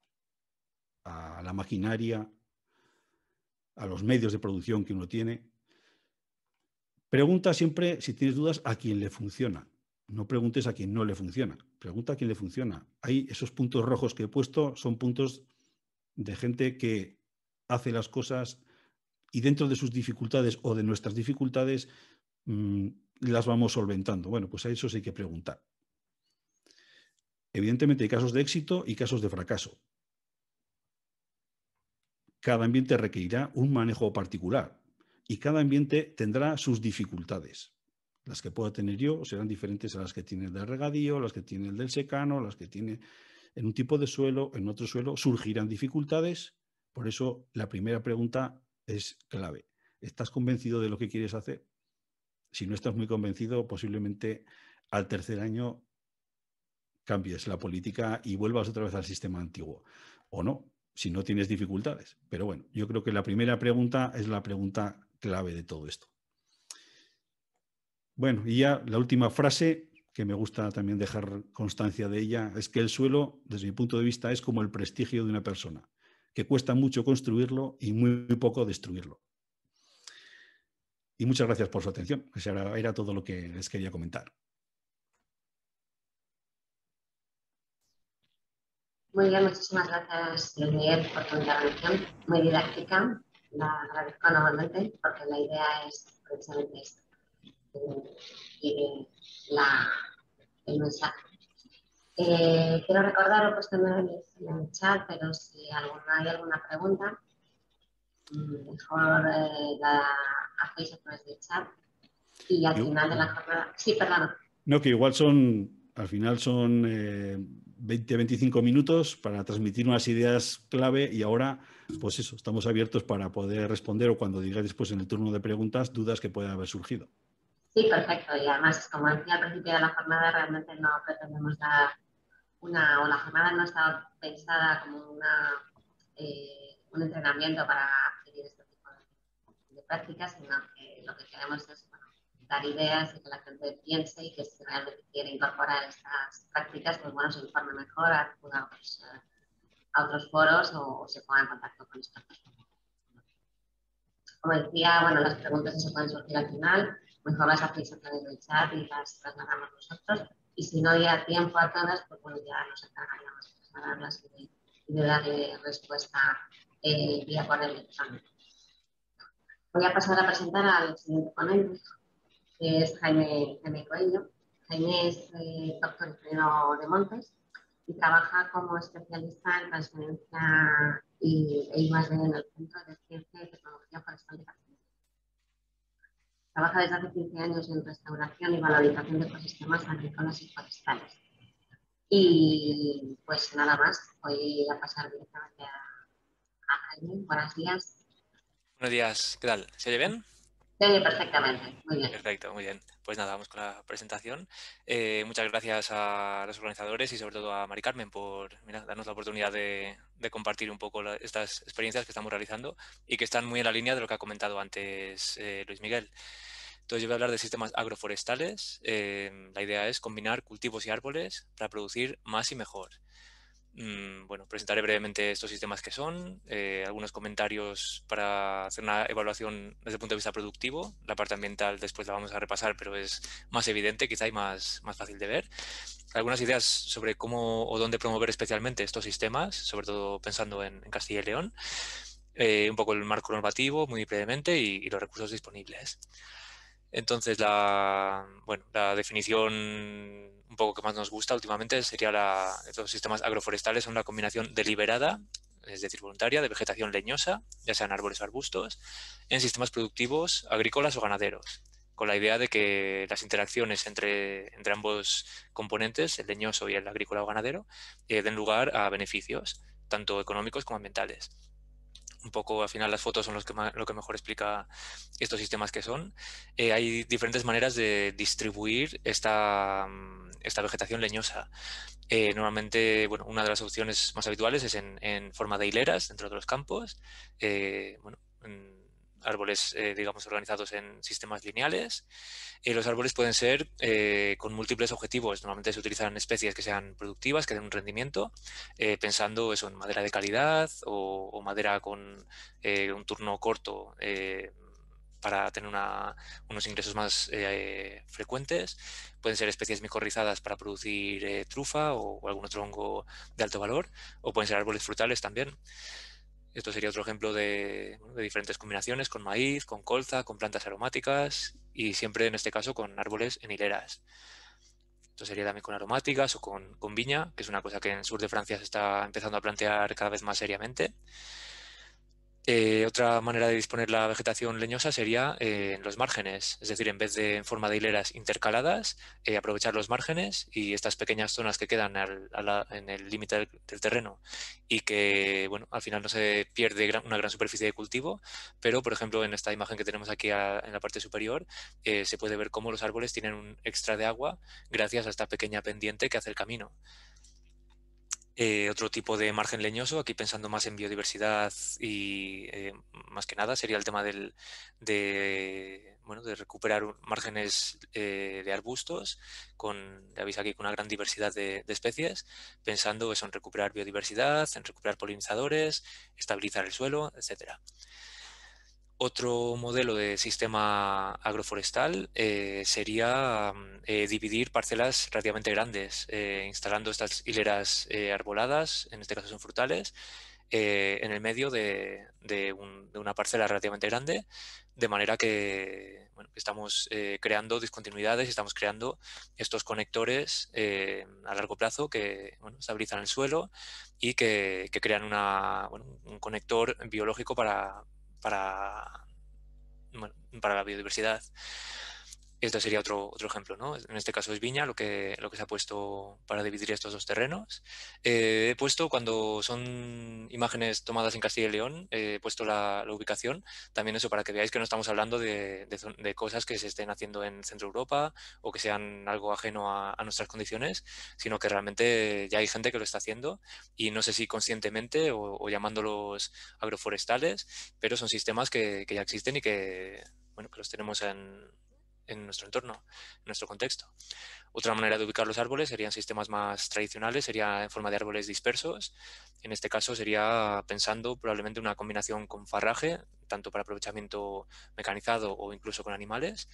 a la maquinaria, a los medios de producción que uno tiene. Pregunta siempre, si tienes dudas, a quién le funciona. No preguntes a quién no le funciona. Pregunta a quién le funciona. Hay esos puntos rojos que he puesto, son puntos de gente que hace las cosas y dentro de sus dificultades o de nuestras dificultades las vamos solventando. Bueno, pues a eso sí hay que preguntar. Evidentemente hay casos de éxito y casos de fracaso. Cada ambiente requerirá un manejo particular y cada ambiente tendrá sus dificultades. Las que pueda tener yo serán diferentes a las que tiene el del regadío, las que tiene el del secano, las que tiene en un tipo de suelo, en otro suelo, surgirán dificultades. Por eso la primera pregunta es clave. ¿Estás convencido de lo que quieres hacer? Si no estás muy convencido, posiblemente al tercer año cambies la política y vuelvas otra vez al sistema antiguo. O no, si no tienes dificultades. Pero bueno, yo creo que la primera pregunta es la pregunta clave de todo esto. Bueno, y ya la última frase, que me gusta también dejar constancia de ella, es que el suelo, desde mi punto de vista, es como el prestigio de una persona, que cuesta mucho construirlo y muy poco destruirlo. Y muchas gracias por su atención. Eso era todo lo que les quería comentar. Muy bien, muchísimas gracias, Luis Miguel, por tu intervención. Muy didáctica. La agradezco enormemente porque la idea es precisamente esto. El mensaje. Quiero recordar, lo he puesto en el chat, pero si hay alguna pregunta, mejor la hacéis a través del chat. Y al final de la jornada... Sí, perdón. No, que igual al final son 20-25 minutos para transmitir unas ideas clave y ahora, pues eso, estamos abiertos para poder responder o cuando digáis después en el turno de preguntas, dudas que puedan haber surgido. Sí, perfecto. Y además, como decía al principio de la jornada, realmente no pretendemos dar o la jornada no está pensada como un entrenamiento para adquirir este tipo de prácticas, sino que lo que queremos es dar ideas y que la gente piense y que si realmente quiere incorporar estas prácticas, pues bueno, se informe mejor, acuda a otros foros o se ponga en contacto con expertos. Como decía, bueno, las preguntas se pueden surgir al final, mejor las hacéis a través del chat y las trasladamos nosotros. Y si no da tiempo a todas, pues bueno, ya nos encargaríamos de trasladarlas y de darle respuesta vía correo electrónico. Voy a pasar a presentar al siguiente ponente, que es Jaime Coello. Jaime es doctor ingeniero de montes y trabaja como especialista en transferencia e I+D en el Centro de Ciencia y Tecnología Forestal de Cataluña. Trabaja desde hace 15 años en restauración y valorización de ecosistemas agrícolas y forestales. Y pues nada más, voy a pasar directamente a Jaime. Buenos días. Buenos días, ¿qué tal? ¿Se oye bien? Se oye perfectamente, muy bien. Perfecto, muy bien. Pues nada, vamos con la presentación. Muchas gracias a los organizadores y sobre todo a Mari Carmen por darnos la oportunidad de compartir un poco estas experiencias que estamos realizando y que están muy en la línea de lo que ha comentado antes Luis Miguel. Entonces yo voy a hablar de sistemas agroforestales. La idea es combinar cultivos y árboles para producir más y mejor. Bueno, presentaré brevemente estos sistemas que son, algunos comentarios para hacer una evaluación desde el punto de vista productivo. La parte ambiental después la vamos a repasar, pero es más evidente quizá y más fácil de ver. Algunas ideas sobre cómo o dónde promover especialmente estos sistemas, sobre todo pensando en Castilla y León. Un poco el marco normativo muy brevemente y los recursos disponibles. Entonces, la definición un poco que más nos gusta últimamente sería los sistemas agroforestales son la combinación deliberada, es decir, voluntaria, de vegetación leñosa, ya sean árboles o arbustos, en sistemas productivos agrícolas o ganaderos, con la idea de que las interacciones entre ambos componentes, el leñoso y el agrícola o ganadero, den lugar a beneficios, tanto económicos como ambientales. Un poco al final las fotos son lo que mejor explica estos sistemas que son. Hay diferentes maneras de distribuir esta vegetación leñosa. Normalmente, bueno, una de las opciones más habituales es en forma de hileras dentro de los campos. Árboles, digamos, organizados en sistemas lineales. Los árboles pueden ser con múltiples objetivos. Normalmente se utilizan especies que sean productivas, que den un rendimiento, pensando eso en madera de calidad o madera con un turno corto para tener unos ingresos más frecuentes. Pueden ser especies micorrizadas para producir trufa o algún otro hongo de alto valor, o pueden ser árboles frutales también. Esto sería otro ejemplo de diferentes combinaciones con maíz, con colza, con plantas aromáticas y siempre en este caso con árboles en hileras. Esto sería también con aromáticas o con viña, que es una cosa que en el sur de Francia se está empezando a plantear cada vez más seriamente. Otra manera de disponer la vegetación leñosa sería en los márgenes, es decir, en vez de en forma de hileras intercaladas, aprovechar los márgenes y estas pequeñas zonas que quedan en el límite del terreno y que, bueno, al final no se pierde una gran superficie de cultivo, pero, por ejemplo, en esta imagen que tenemos aquí en la parte superior, se puede ver cómo los árboles tienen un extra de agua gracias a esta pequeña pendiente que hace el camino. Otro tipo de margen leñoso, aquí pensando más en biodiversidad y más que nada sería el tema de recuperar márgenes de arbustos, ya veis aquí con una gran diversidad de especies, pensando eso, en recuperar biodiversidad, en recuperar polinizadores, estabilizar el suelo, etcétera. Otro modelo de sistema agroforestal sería dividir parcelas relativamente grandes, instalando estas hileras arboladas, en este caso son frutales, en el medio de una parcela relativamente grande, de manera que, bueno, que estamos creando discontinuidades y estamos creando estos conectores a largo plazo que, bueno, estabilizan el suelo y que crean un conector biológico para la biodiversidad. Esto sería otro ejemplo, ¿no? En este caso es viña lo que se ha puesto para dividir estos dos terrenos. He puesto, cuando son imágenes tomadas en Castilla y León, he puesto la ubicación, también eso para que veáis que no estamos hablando de cosas que se estén haciendo en Centro Europa o que sean algo ajeno a nuestras condiciones, sino que realmente ya hay gente que lo está haciendo y no sé si conscientemente o llamándolos agroforestales, pero son sistemas que ya existen y que, bueno, que los tenemos en nuestro entorno, en nuestro contexto. Otra manera de ubicar los árboles serían sistemas más tradicionales, sería en forma de árboles dispersos. En este caso sería pensando probablemente una combinación con farraje, tanto para aprovechamiento mecanizado o incluso con animales.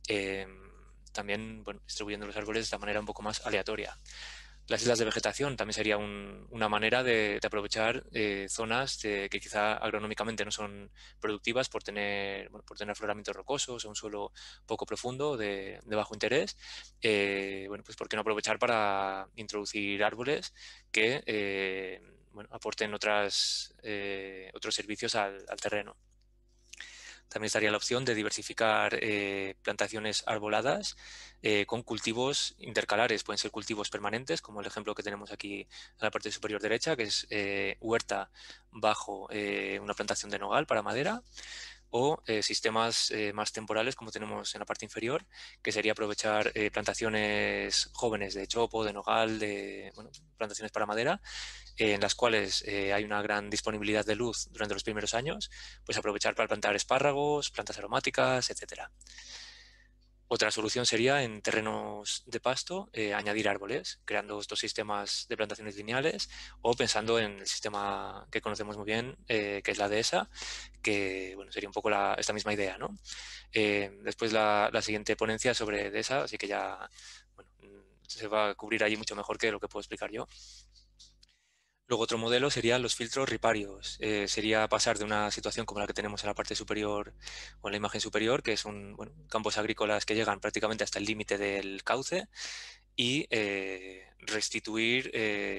También, bueno, distribuyendo los árboles de esta manera un poco más aleatoria. Las islas de vegetación también sería una manera de aprovechar zonas que quizá agronómicamente no son productivas por tener afloramientos rocosos o un suelo poco profundo de bajo interés. Bueno, pues ¿por qué no aprovechar para introducir árboles que aporten otros servicios al terreno? También estaría la opción de diversificar plantaciones arboladas con cultivos intercalares. Pueden ser cultivos permanentes, como el ejemplo que tenemos aquí en la parte superior derecha, que es huerta bajo una plantación de nogal para madera, o sistemas más temporales, como tenemos en la parte inferior, que sería aprovechar plantaciones jóvenes de chopo, de nogal, plantaciones para madera, en las cuales hay una gran disponibilidad de luz durante los primeros años, pues aprovechar para plantar espárragos, plantas aromáticas, etcétera. Otra solución sería en terrenos de pasto añadir árboles, creando estos sistemas de plantaciones lineales o pensando en el sistema que conocemos muy bien, que es la dehesa, que bueno, sería un poco esta misma idea, ¿no? Después la siguiente ponencia sobre dehesa, así que ya bueno, se va a cubrir allí mucho mejor que lo que puedo explicar yo. Luego otro modelo serían los filtros riparios. Sería pasar de una situación como la que tenemos en la parte superior o en la imagen superior, que son campos agrícolas que llegan prácticamente hasta el límite del cauce, y restituir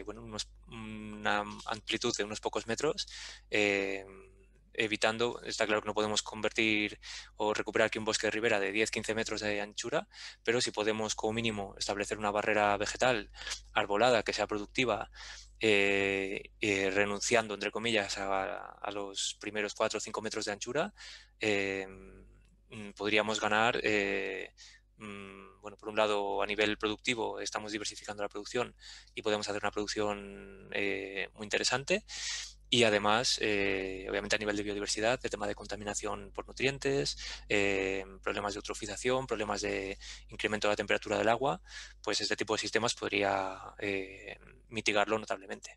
una amplitud de unos pocos metros, evitando, está claro que no podemos convertir o recuperar aquí un bosque de ribera de 10-15 metros de anchura, pero si podemos como mínimo establecer una barrera vegetal arbolada que sea productiva, renunciando, entre comillas, a los primeros 4 o 5 metros de anchura, podríamos ganar, por un lado, a nivel productivo, estamos diversificando la producción y podemos hacer una producción muy interesante. Y además, obviamente a nivel de biodiversidad, de tema de contaminación por nutrientes, problemas de eutrofización, problemas de incremento de la temperatura del agua, pues este tipo de sistemas podría mitigarlo notablemente.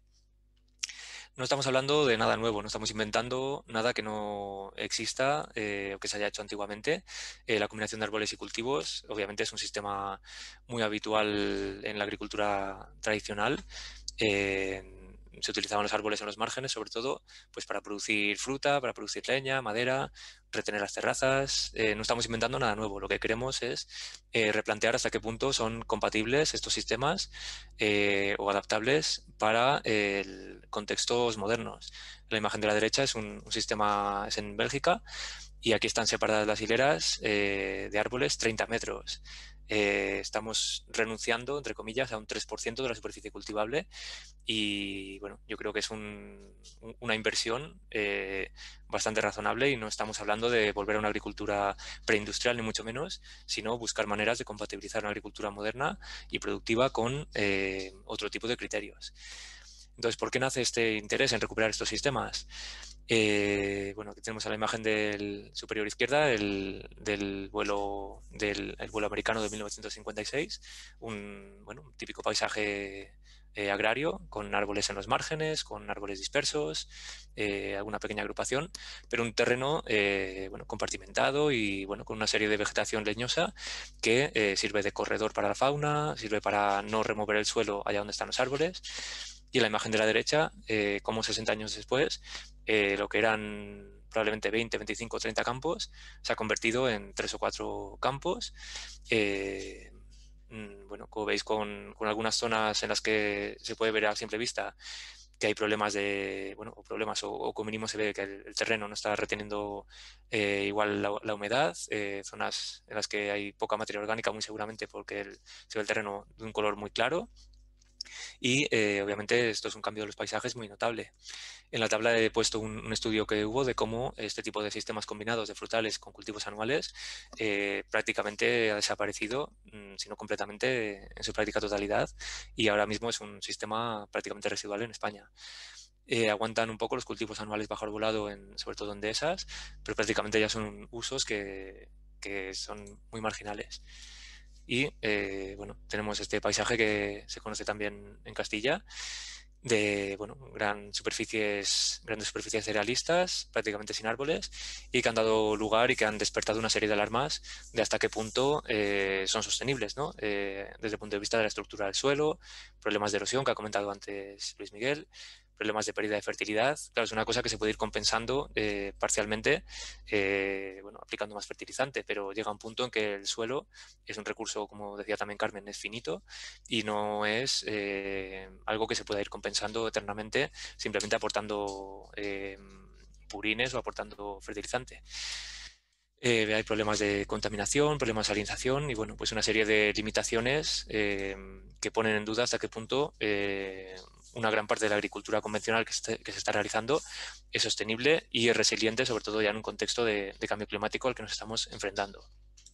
No estamos hablando de nada nuevo, no estamos inventando nada que no exista o que se haya hecho antiguamente. La combinación de árboles y cultivos, obviamente, es un sistema muy habitual en la agricultura tradicional. se utilizaban los árboles en los márgenes, sobre todo pues para producir fruta, para producir leña, madera, retener las terrazas. No estamos inventando nada nuevo. Lo que queremos es replantear hasta qué punto son compatibles estos sistemas o adaptables para contextos modernos. La imagen de la derecha es un sistema, es en Bélgica, y aquí están separadas las hileras de árboles 30 metros. Estamos renunciando, entre comillas, a un 3% de la superficie cultivable y bueno, yo creo que es una inversión bastante razonable y no estamos hablando de volver a una agricultura preindustrial ni mucho menos, sino buscar maneras de compatibilizar una agricultura moderna y productiva con otro tipo de criterios. Entonces, ¿por qué nace este interés en recuperar estos sistemas? Bueno, aquí tenemos a la imagen del superior izquierda del vuelo americano de 1956, un típico paisaje agrario con árboles en los márgenes, con árboles dispersos, alguna pequeña agrupación, pero un terreno compartimentado y con una serie de vegetación leñosa que sirve de corredor para la fauna, sirve para no remover el suelo allá donde están los árboles. Y en la imagen de la derecha, como 60 años después, lo que eran probablemente 20, 25, 30 campos, se ha convertido en 3 o 4 campos. Como veis, con algunas zonas en las que se puede ver a simple vista que hay problemas o como mínimo se ve que el terreno no está reteniendo igual la humedad, zonas en las que hay poca materia orgánica muy seguramente porque se ve el terreno de un color muy claro. Y obviamente esto es un cambio de los paisajes muy notable. En la tabla he puesto un estudio que hubo de cómo este tipo de sistemas combinados de frutales con cultivos anuales prácticamente ha desaparecido, si no completamente, en su práctica totalidad, y ahora mismo es un sistema prácticamente residual en España. Aguantan un poco los cultivos anuales bajo arbolado, sobre todo en dehesas, pero prácticamente ya son usos que son muy marginales. Y tenemos este paisaje que se conoce también en Castilla, de grandes superficies cerealistas, prácticamente sin árboles, y que han dado lugar y que han despertado una serie de alarmas de hasta qué punto son sostenibles, ¿no? Desde el punto de vista de la estructura del suelo, problemas de erosión que ha comentado antes Luis Miguel, problemas de pérdida de fertilidad. Claro, es una cosa que se puede ir compensando parcialmente, aplicando más fertilizante, pero llega un punto en que el suelo es un recurso, como decía también Carmen, es finito y no es algo que se pueda ir compensando eternamente simplemente aportando purines o aportando fertilizante. Hay problemas de contaminación, problemas de salinización y pues una serie de limitaciones que ponen en duda hasta qué punto una gran parte de la agricultura convencional que se está realizando es sostenible y es resiliente, sobre todo ya en un contexto de cambio climático al que nos estamos enfrentando.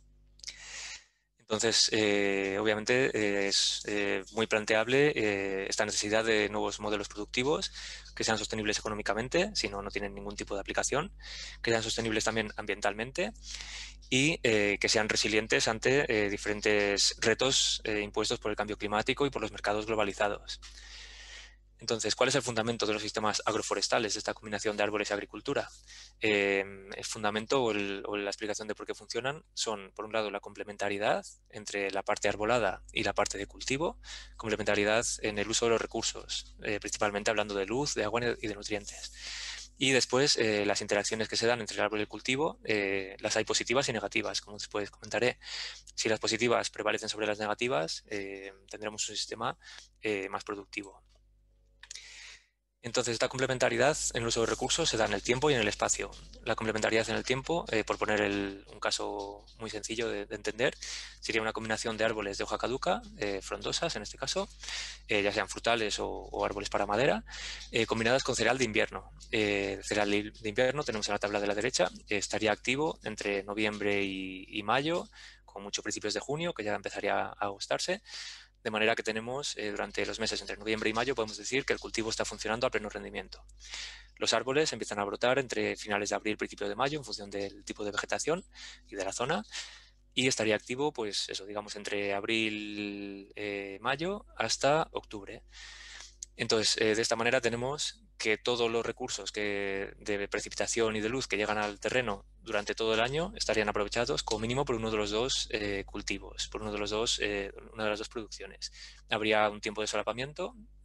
Entonces, obviamente es muy planteable esta necesidad de nuevos modelos productivos que sean sostenibles económicamente, si no, no tienen ningún tipo de aplicación, que sean sostenibles también ambientalmente y que sean resilientes ante diferentes retos impuestos por el cambio climático y por los mercados globalizados. Entonces, ¿cuál es el fundamento de los sistemas agroforestales, de esta combinación de árboles y agricultura? El fundamento o la explicación de por qué funcionan son, por un lado, la complementariedad entre la parte arbolada y la parte de cultivo, complementariedad en el uso de los recursos, principalmente hablando de luz, de agua y de nutrientes. Y después, las interacciones que se dan entre el árbol y el cultivo, las hay positivas y negativas, como después comentaré. Si las positivas prevalecen sobre las negativas, tendremos un sistema más productivo. Entonces, esta complementariedad en el uso de recursos se da en el tiempo y en el espacio. La complementariedad en el tiempo, por poner un caso muy sencillo de entender, sería una combinación de árboles de hoja caduca, frondosas en este caso, ya sean frutales o árboles para madera, combinadas con cereal de invierno. El cereal de invierno tenemos en la tabla de la derecha, estaría activo entre noviembre y mayo, con mucho principios de junio, que ya empezaría a agostarse. De manera que tenemos, durante los meses entre noviembre y mayo, podemos decir que el cultivo está funcionando a pleno rendimiento. Los árboles empiezan a brotar entre finales de abril y principios de mayo, en función del tipo de vegetación y de la zona. Y estaría activo, pues eso, digamos, entre abril, mayo hasta octubre. Entonces, de esta manera tenemos que todos los recursos de precipitación y de luz que llegan al terreno durante todo el año estarían aprovechados como mínimo por uno de los dos cultivos, por una de las dos producciones. Habría un tiempo de solapamiento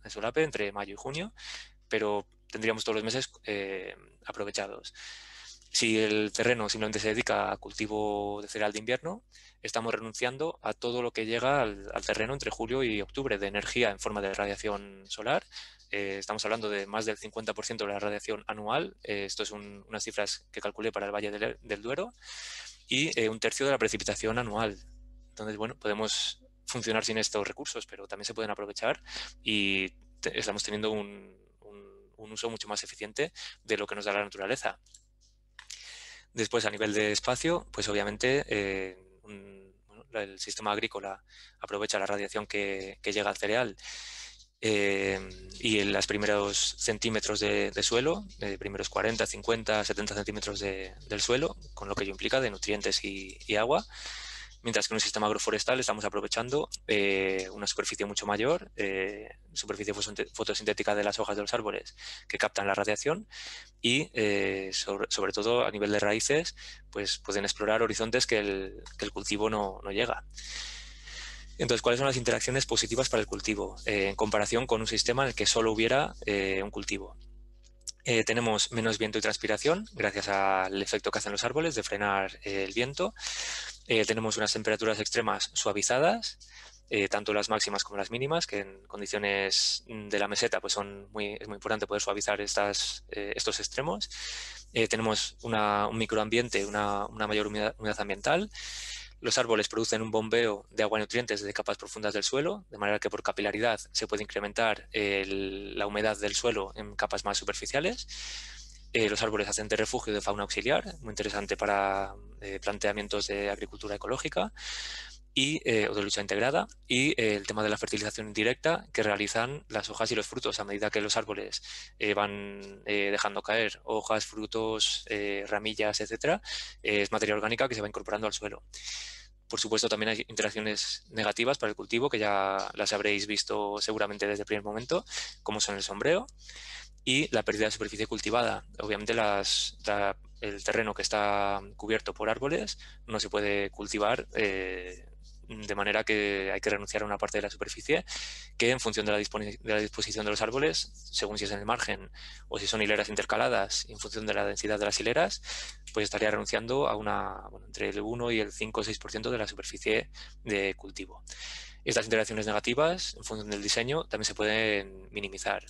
solape entre mayo y junio, pero tendríamos todos los meses aprovechados. Si el terreno simplemente se dedica a cultivo de cereal de invierno, estamos renunciando a todo lo que llega al terreno entre julio y octubre de energía en forma de radiación solar. Estamos hablando de más del 50% de la radiación anual. Esto es unas cifras que calculé para el Valle del Duero. Y 1/3 de la precipitación anual. Entonces, bueno, podemos funcionar sin estos recursos, pero también se pueden aprovechar y estamos teniendo un uso mucho más eficiente de lo que nos da la naturaleza. Después, a nivel de espacio, pues obviamente el sistema agrícola aprovecha la radiación que llega al cereal y en los primeros centímetros de suelo, primeros 40, 50, 70 centímetros del suelo, con lo que ello implica de nutrientes y agua. Mientras que en un sistema agroforestal estamos aprovechando una superficie mucho mayor, superficie fotosintética de las hojas de los árboles que captan la radiación y sobre todo a nivel de raíces pues pueden explorar horizontes que el cultivo no llega. Entonces, ¿cuáles son las interacciones positivas para el cultivo en comparación con un sistema en el que solo hubiera un cultivo? Tenemos menos viento y transpiración gracias al efecto que hacen los árboles de frenar el viento. Tenemos unas temperaturas extremas suavizadas, tanto las máximas como las mínimas, que en condiciones de la meseta pues es muy importante poder suavizar estos extremos. Tenemos un microambiente, una mayor humedad ambiental. Los árboles producen un bombeo de agua y nutrientes desde capas profundas del suelo, de manera que por capilaridad se puede incrementar la humedad del suelo en capas más superficiales. Los árboles hacen de refugio de fauna auxiliar, muy interesante para planteamientos de agricultura ecológica o de lucha integrada, y el tema de la fertilización indirecta que realizan las hojas y los frutos a medida que los árboles van dejando caer hojas, frutos, ramillas, etcétera. Es materia orgánica que se va incorporando al suelo. Por supuesto, también hay interacciones negativas para el cultivo, que ya las habréis visto seguramente desde el primer momento, como son el sombreo y la pérdida de superficie cultivada. Obviamente el terreno que está cubierto por árboles no se puede cultivar, de manera que hay que renunciar a una parte de la superficie que, en función de la disposición de los árboles, según si es en el margen o si son hileras intercaladas, y en función de la densidad de las hileras, pues estaría renunciando a entre el 1 y el 5 o 6% de la superficie de cultivo. Estas interacciones negativas, en función del diseño, también se pueden minimizar.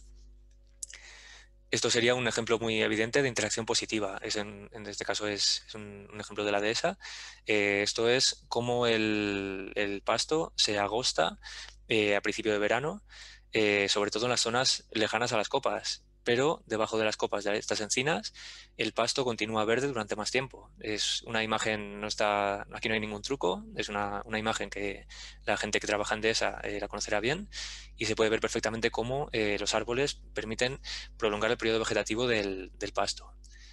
Esto sería un ejemplo muy evidente de interacción positiva. En este caso es un ejemplo de la dehesa. Esto es cómo el pasto se agosta a principio de verano, sobre todo en las zonas lejanas a las copas. Pero debajo de las copas de estas encinas el pasto continúa verde durante más tiempo. Es una imagen, aquí no hay ningún truco, es una imagen que la gente que trabaja en dehesa la conocerá bien, y se puede ver perfectamente cómo los árboles permiten prolongar el periodo vegetativo del pasto.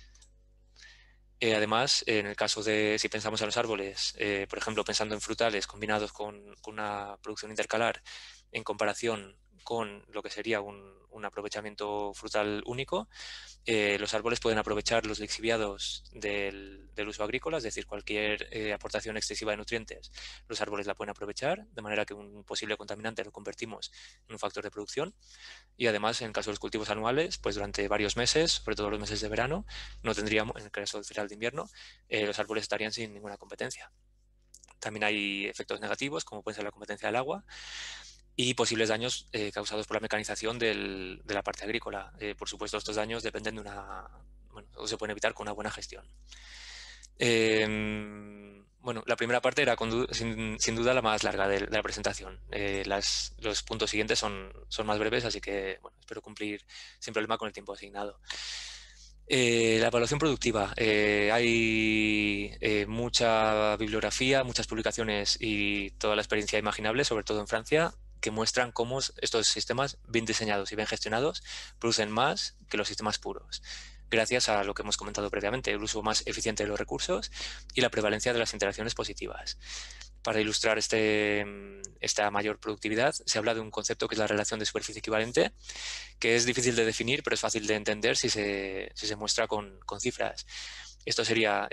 Además, en el caso de, si pensamos en los árboles, por ejemplo, pensando en frutales combinados con una producción intercalar en comparación con lo que sería un aprovechamiento frutal único, los árboles pueden aprovechar los lixiviados del uso agrícola, es decir, cualquier aportación excesiva de nutrientes, los árboles la pueden aprovechar, de manera que un posible contaminante lo convertimos en un factor de producción. Y además, en el caso de los cultivos anuales, pues durante varios meses, sobre todo los meses de verano, no tendríamos, en el caso del cereal de invierno, los árboles estarían sin ninguna competencia. También hay efectos negativos, como puede ser la competencia del agua, y posibles daños causados por la mecanización de la parte agrícola. Por supuesto, estos daños dependen o se pueden evitar con una buena gestión. La primera parte era sin duda la más larga de la presentación. Los puntos siguientes son más breves, así que espero cumplir sin problema con el tiempo asignado. La evaluación productiva. Hay mucha bibliografía, muchas publicaciones y toda la experiencia imaginable, sobre todo en Francia, que muestran cómo estos sistemas bien diseñados y bien gestionados producen más que los sistemas puros, gracias a lo que hemos comentado previamente, el uso más eficiente de los recursos y la prevalencia de las interacciones positivas. Para ilustrar esta mayor productividad, se habla de un concepto que es la relación de superficie equivalente, que es difícil de definir, pero es fácil de entender si se muestra con cifras. Esto sería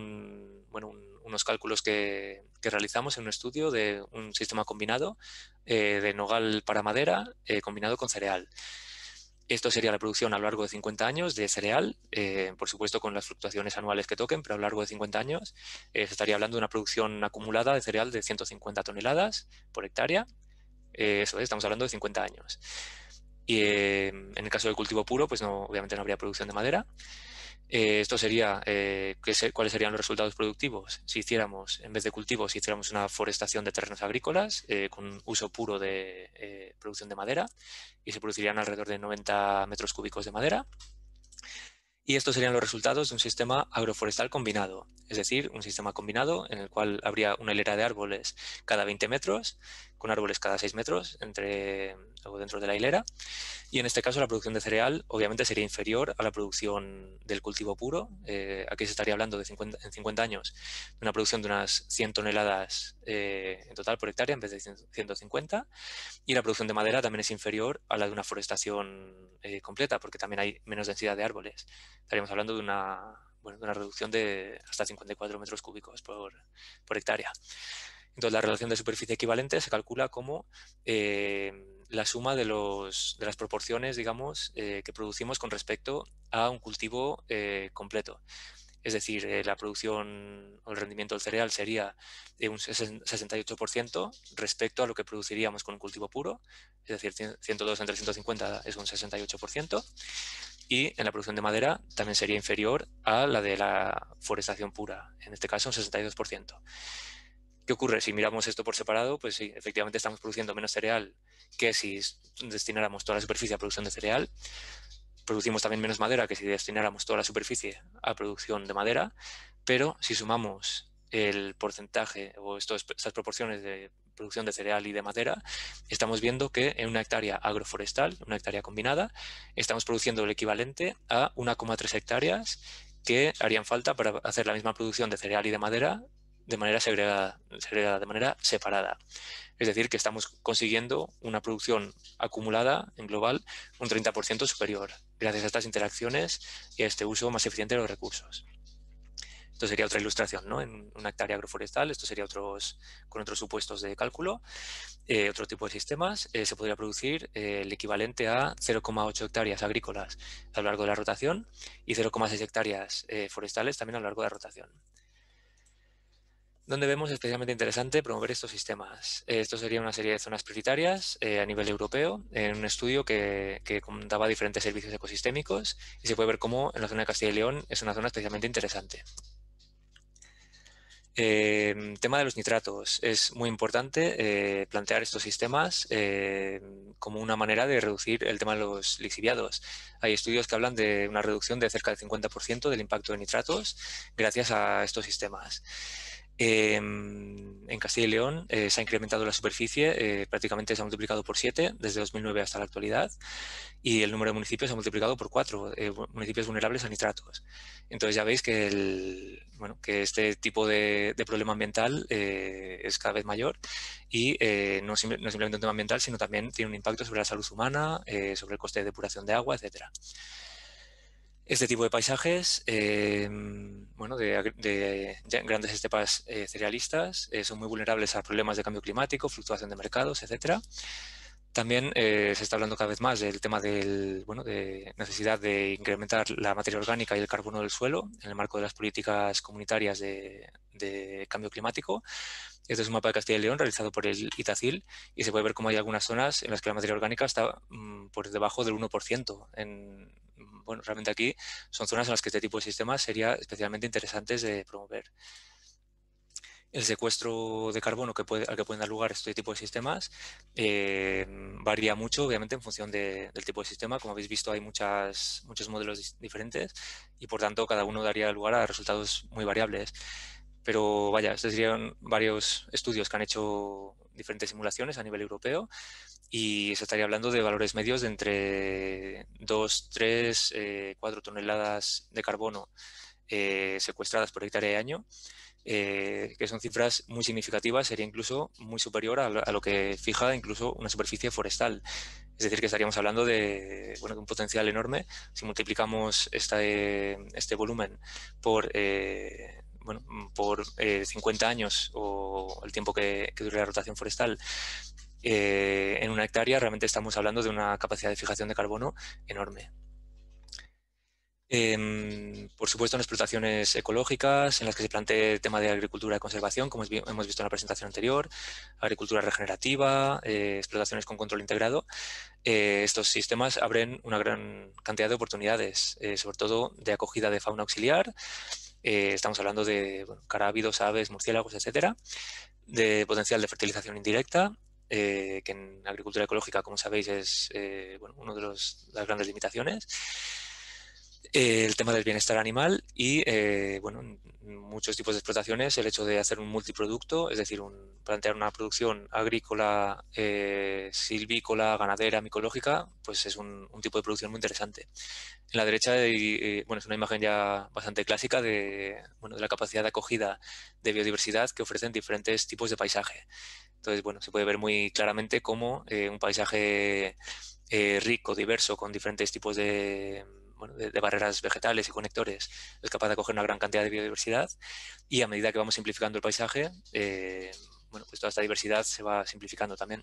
unos cálculos que realizamos en un estudio de un sistema combinado de nogal para madera combinado con cereal. Esto sería la producción a lo largo de 50 años de cereal, por supuesto con las fluctuaciones anuales que toquen, pero a lo largo de 50 años se estaría hablando de una producción acumulada de cereal de 150 toneladas por hectárea. Eso es, estamos hablando de 50 años. Y en el caso del cultivo puro, pues obviamente no habría producción de madera. Esto sería, ¿cuáles serían los resultados productivos? Si hiciéramos, en vez de cultivos, si hiciéramos una forestación de terrenos agrícolas con uso puro de producción de madera, y se producirían alrededor de 90 metros cúbicos de madera. Y estos serían los resultados de un sistema agroforestal combinado, es decir, un sistema combinado en el cual habría una hilera de árboles cada 20 metros, con árboles cada 6 metros dentro de la hilera. Y en este caso la producción de cereal obviamente sería inferior a la producción del cultivo puro. Aquí se estaría hablando en 50 años de una producción de unas 100 toneladas en total por hectárea en vez de 150. Y la producción de madera también es inferior a la de una forestación completa, porque también hay menos densidad de árboles. Estaríamos hablando de una reducción de hasta 54 metros cúbicos por hectárea. Entonces, la relación de superficie equivalente se calcula como la suma de las proporciones, digamos, que producimos con respecto a un cultivo completo. Es decir, la producción o el rendimiento del cereal sería de un 68% respecto a lo que produciríamos con un cultivo puro, es decir, 102 entre 150 es un 68%, y en la producción de madera también sería inferior a la de la forestación pura, en este caso un 62%. ¿Qué ocurre? Si miramos esto por separado, pues sí, efectivamente estamos produciendo menos cereal que si destináramos toda la superficie a producción de cereal. Producimos también menos madera que si destináramos toda la superficie a producción de madera, pero si sumamos el porcentaje o estas proporciones de producción de cereal y de madera, estamos viendo que en una hectárea agroforestal, una hectárea combinada, estamos produciendo el equivalente a 1,3 hectáreas que harían falta para hacer la misma producción de cereal y de manera segregada, de manera separada. Es decir, que estamos consiguiendo una producción acumulada en global un 30% superior, gracias a estas interacciones y a este uso más eficiente de los recursos. Esto sería otra ilustración, ¿no? En una hectárea agroforestal, esto sería con otros supuestos de cálculo, otro tipo de sistemas, se podría producir el equivalente a 0,8 hectáreas agrícolas a lo largo de la rotación y 0,6 hectáreas forestales también a lo largo de la rotación. Donde vemos especialmente interesante promover estos sistemas. Esto sería una serie de zonas prioritarias a nivel europeo, en un estudio que contaba diferentes servicios ecosistémicos, y se puede ver cómo en la zona de Castilla y León es una zona especialmente interesante. Tema de los nitratos. Es muy importante plantear estos sistemas como una manera de reducir el tema de los lixiviados. Hay estudios que hablan de una reducción de cerca del 50% del impacto de nitratos gracias a estos sistemas. En Castilla y León se ha incrementado la superficie, prácticamente se ha multiplicado por 7 desde 2009 hasta la actualidad, y el número de municipios se ha multiplicado por 4, municipios vulnerables a nitratos. Entonces ya veis que, que este tipo de problema ambiental es cada vez mayor y no es simplemente un tema ambiental, sino también tiene un impacto sobre la salud humana, sobre el coste de depuración de agua, etcétera. Este tipo de paisajes, de grandes estepas cerealistas, son muy vulnerables a problemas de cambio climático, fluctuación de mercados, etc. También se está hablando cada vez más del tema de necesidad de incrementar la materia orgánica y el carbono del suelo en el marco de las políticas comunitarias de cambio climático. Este es un mapa de Castilla y León realizado por el ITACIL y se puede ver cómo hay algunas zonas en las que la materia orgánica está por debajo del 1%. Realmente aquí son zonas en las que este tipo de sistemas sería especialmente interesantes de promover. El secuestro de carbono al que pueden dar lugar este tipo de sistemas varía mucho, obviamente, en función del tipo de sistema. Como habéis visto, hay muchos modelos diferentes y, por tanto, cada uno daría lugar a resultados muy variables. Pero vaya, estos serían varios estudios que han hecho diferentes simulaciones a nivel europeo y se estaría hablando de valores medios de entre 2, 3, 4 toneladas de carbono secuestradas por hectárea de año que son cifras muy significativas, sería incluso muy superior a lo que fija incluso una superficie forestal. Es decir, que estaríamos hablando de, bueno, de un potencial enorme. Si multiplicamos este volumen por, bueno, por 50 años o el tiempo que dure la rotación forestal, en una hectárea, realmente estamos hablando de una capacidad de fijación de carbono enorme. Por supuesto, en explotaciones ecológicas, en las que se plantea el tema de agricultura de conservación, como hemos visto en la presentación anterior, agricultura regenerativa, explotaciones con control integrado, estos sistemas abren una gran cantidad de oportunidades, sobre todo de acogida de fauna auxiliar. Estamos hablando de carábidos, aves, murciélagos, etcétera, de potencial de fertilización indirecta, que en agricultura ecológica, como sabéis, es bueno, una de las grandes limitaciones. El tema del bienestar animal y, bueno, en muchos tipos de explotaciones, el hecho de hacer un multiproducto, es decir, plantear una producción agrícola, silvícola, ganadera, micológica, pues es un tipo de producción muy interesante. En la derecha, bueno, es una imagen ya bastante clásica de, bueno, de la capacidad de acogida de biodiversidad que ofrecen diferentes tipos de paisaje. Entonces, bueno, se puede ver muy claramente cómo un paisaje rico, diverso, con diferentes tipos de, bueno, de barreras vegetales y conectores, es capaz de acoger una gran cantidad de biodiversidad, y a medida que vamos simplificando el paisaje, bueno, pues toda esta diversidad se va simplificando también.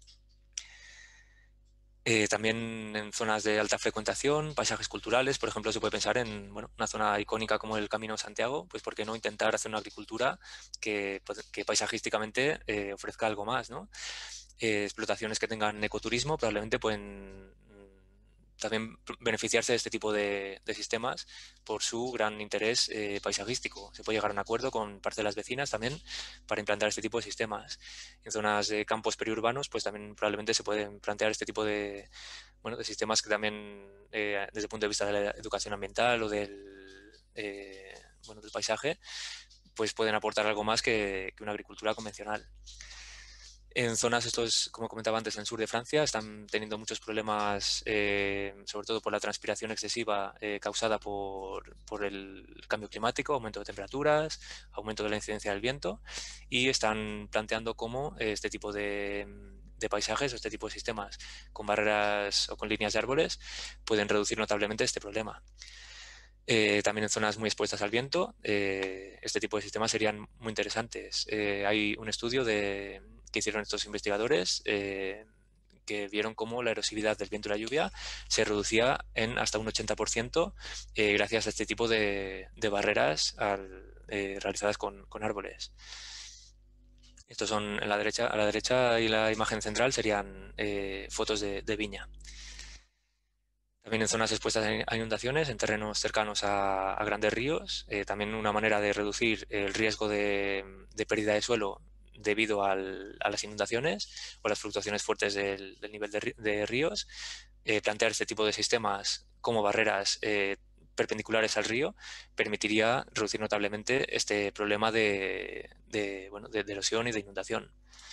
También en zonas de alta frecuentación, paisajes culturales, por ejemplo, se puede pensar en, bueno, una zona icónica como el Camino de Santiago, pues ¿por qué no intentar hacer una agricultura que paisajísticamente ofrezca algo más, ¿no? Explotaciones que tengan ecoturismo probablemente pueden también beneficiarse de este tipo de sistemas por su gran interés paisajístico. Se puede llegar a un acuerdo con parte de las vecinas también para implantar este tipo de sistemas. En zonas de campos periurbanos, pues también probablemente se pueden plantear este tipo de, bueno, de sistemas que también, desde el punto de vista de la educación ambiental o del, bueno, del paisaje, pues pueden aportar algo más que una agricultura convencional. En zonas, estos, como comentaba antes, en el sur de Francia, están teniendo muchos problemas, sobre todo por la transpiración excesiva causada por el cambio climático, aumento de temperaturas, aumento de la incidencia del viento, y están planteando cómo este tipo de paisajes o este tipo de sistemas con barreras o con líneas de árboles pueden reducir notablemente este problema. También en zonas muy expuestas al viento, este tipo de sistemas serían muy interesantes. Hay un estudio que hicieron estos investigadores que vieron cómo la erosividad del viento y la lluvia se reducía en hasta un 80% gracias a este tipo de barreras realizadas con árboles. Estos son a la derecha y la imagen central serían fotos de viña. También en zonas expuestas a inundaciones, en terrenos cercanos a grandes ríos, también una manera de reducir el riesgo de pérdida de suelo debido a las inundaciones o las fluctuaciones fuertes del nivel de ríos, plantear este tipo de sistemas como barreras perpendiculares al río permitiría reducir notablemente este problema de erosión y de inundación.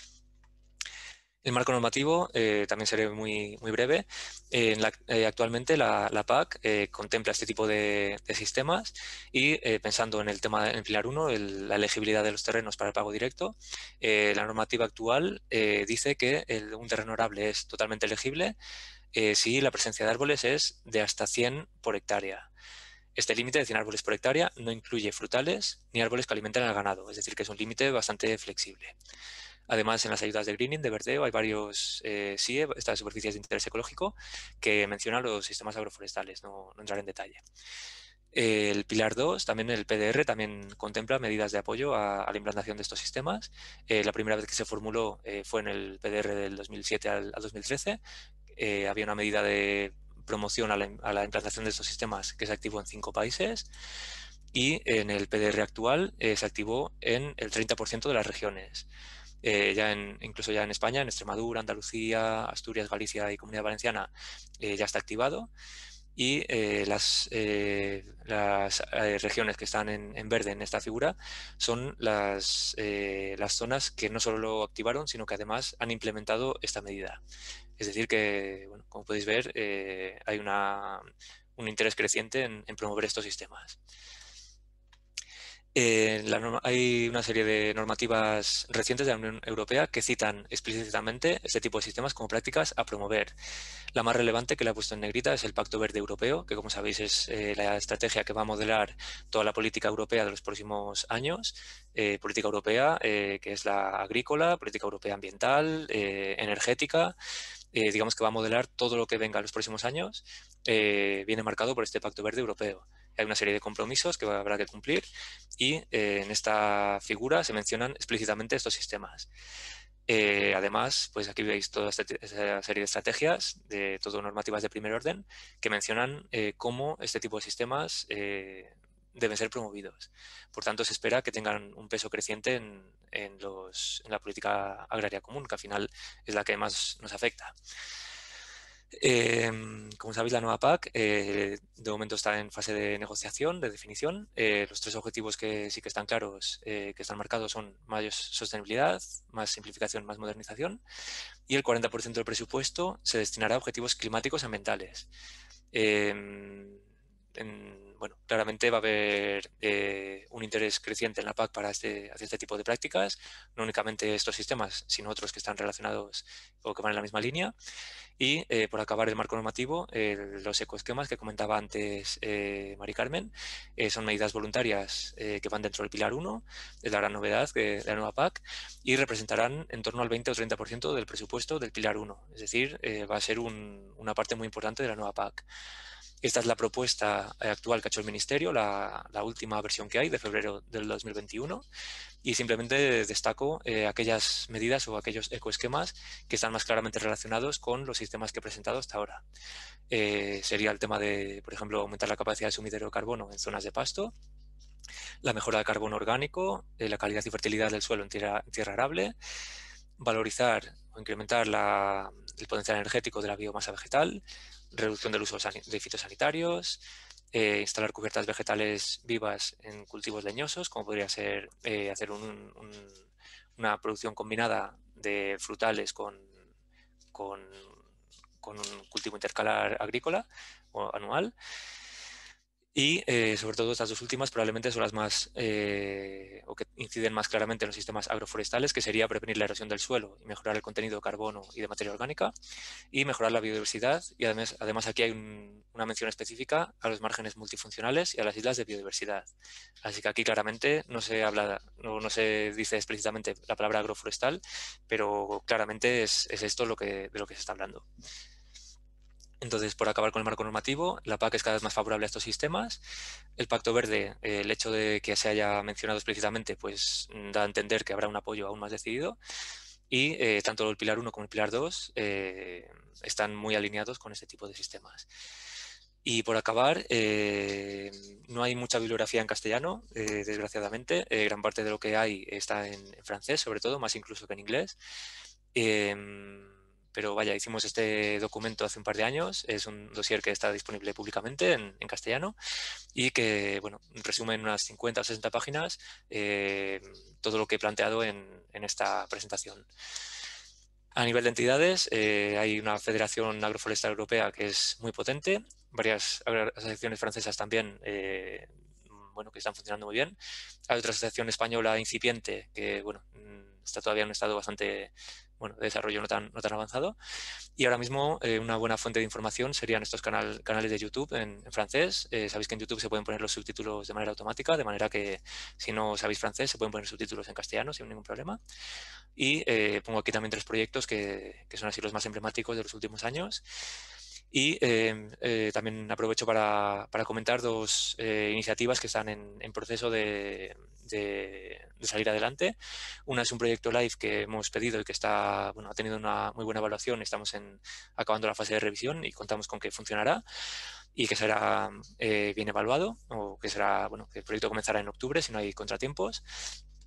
El marco normativo, también seré muy breve. Actualmente la PAC contempla este tipo de sistemas y pensando en el tema del pilar 1, la elegibilidad de los terrenos para el pago directo, la normativa actual dice que un terreno arable es totalmente elegible si la presencia de árboles es de hasta 100 por hectárea. Este límite de 100 árboles por hectárea no incluye frutales ni árboles que alimenten al ganado, es decir, que es un límite bastante flexible. Además, en las ayudas de greening, de verdeo, hay varios SIE, estas superficies de interés ecológico, que mencionan los sistemas agroforestales, no entraré en detalle. El pilar 2, también el PDR, también contempla medidas de apoyo a la implantación de estos sistemas. La primera vez que se formuló fue en el PDR del 2007 al 2013. Había una medida de promoción a la implantación de estos sistemas que se activó en 5 países. Y en el PDR actual se activó en el 30% de las regiones. Incluso ya en España, en Extremadura, Andalucía, Asturias, Galicia y Comunidad Valenciana ya está activado, y las regiones que están en verde en esta figura son las zonas que no solo lo activaron, sino que además han implementado esta medida. Es decir que, bueno, como podéis ver, hay un interés creciente en promover estos sistemas. Hay una serie de normativas recientes de la Unión Europea que citan explícitamente este tipo de sistemas como prácticas a promover. La más relevante, que la he puesto en negrita, es el Pacto Verde Europeo, que como sabéis es la estrategia que va a modelar toda la política europea de los próximos años. Política europea, que es la agrícola, política europea ambiental, energética. Digamos que va a modelar todo lo que venga en los próximos años, viene marcado por este Pacto Verde Europeo. Hay una serie de compromisos que habrá que cumplir y en esta figura se mencionan explícitamente estos sistemas. Además, pues aquí veis toda esta serie de estrategias, de todo normativas de primer orden, que mencionan cómo este tipo de sistemas deben ser promovidos. Por tanto, se espera que tengan un peso creciente en la política agraria común, que al final es la que más nos afecta. Como sabéis, la nueva PAC de momento está en fase de negociación, de definición. Los 3 objetivos que sí que están claros, que están marcados, son mayor sostenibilidad, más simplificación, más modernización, y el 40% del presupuesto se destinará a objetivos climáticos y ambientales. Bueno, claramente va a haber un interés creciente en la PAC hacia este tipo de prácticas, no únicamente estos sistemas, sino otros que están relacionados o que van en la misma línea. Y por acabar el marco normativo, los ecoesquemas que comentaba antes Mari Carmen, son medidas voluntarias que van dentro del Pilar 1, es la gran novedad de la nueva PAC, y representarán en torno al 20 o 30% del presupuesto del Pilar 1, es decir, va a ser una parte muy importante de la nueva PAC. Esta es la propuesta actual que ha hecho el Ministerio, la última versión que hay de febrero del 2021, y simplemente destaco aquellas medidas o aquellos ecoesquemas que están más claramente relacionados con los sistemas que he presentado hasta ahora. Sería el tema de, por ejemplo, aumentar la capacidad de sumidero de carbono en zonas de pasto, la mejora del carbono orgánico, la calidad y fertilidad del suelo en tierra arable, valorizar o incrementar el potencial energético de la biomasa vegetal, reducción del uso de fitosanitarios, instalar cubiertas vegetales vivas en cultivos leñosos, como podría ser hacer una producción combinada de frutales con un cultivo intercalar agrícola o anual. Y sobre todo estas 2 últimas probablemente son las más o que inciden más claramente en los sistemas agroforestales, que sería prevenir la erosión del suelo y mejorar el contenido de carbono y de materia orgánica y mejorar la biodiversidad. Y además aquí hay una mención específica a los márgenes multifuncionales y a las islas de biodiversidad. Así que aquí claramente no se dice explícitamente la palabra agroforestal, pero claramente es esto de lo que se está hablando. Entonces, por acabar con el marco normativo, la PAC es cada vez más favorable a estos sistemas. El Pacto Verde, el hecho de que se haya mencionado explícitamente, pues da a entender que habrá un apoyo aún más decidido. Y tanto el Pilar 1 como el Pilar 2 están muy alineados con este tipo de sistemas. Y por acabar, no hay mucha bibliografía en castellano, desgraciadamente. Gran parte de lo que hay está en francés, sobre todo, más incluso que en inglés. Pero vaya, hicimos este documento hace un par de años, es un dossier que está disponible públicamente en castellano y que, bueno, resume en unas 50 o 60 páginas todo lo que he planteado en esta presentación. A nivel de entidades, hay una Federación Agroforestal Europea que es muy potente, varias asociaciones francesas también, bueno, que están funcionando muy bien. Hay otra asociación española incipiente que, bueno, está todavía en un estado bastante, bueno, de desarrollo no tan avanzado. Y ahora mismo una buena fuente de información serían estos canales de YouTube en francés. Sabéis que en YouTube se pueden poner los subtítulos de manera automática, de manera que si no sabéis francés se pueden poner subtítulos en castellano sin ningún problema. Y pongo aquí también 3 proyectos que son así los más emblemáticos de los últimos años. Y también aprovecho para comentar 2 iniciativas que están en proceso de salir adelante. Una es un proyecto live que hemos pedido y que está, bueno, ha tenido una muy buena evaluación. Estamos acabando la fase de revisión y contamos con que funcionará y que será bien evaluado, o que será, bueno, que el proyecto comenzará en octubre si no hay contratiempos.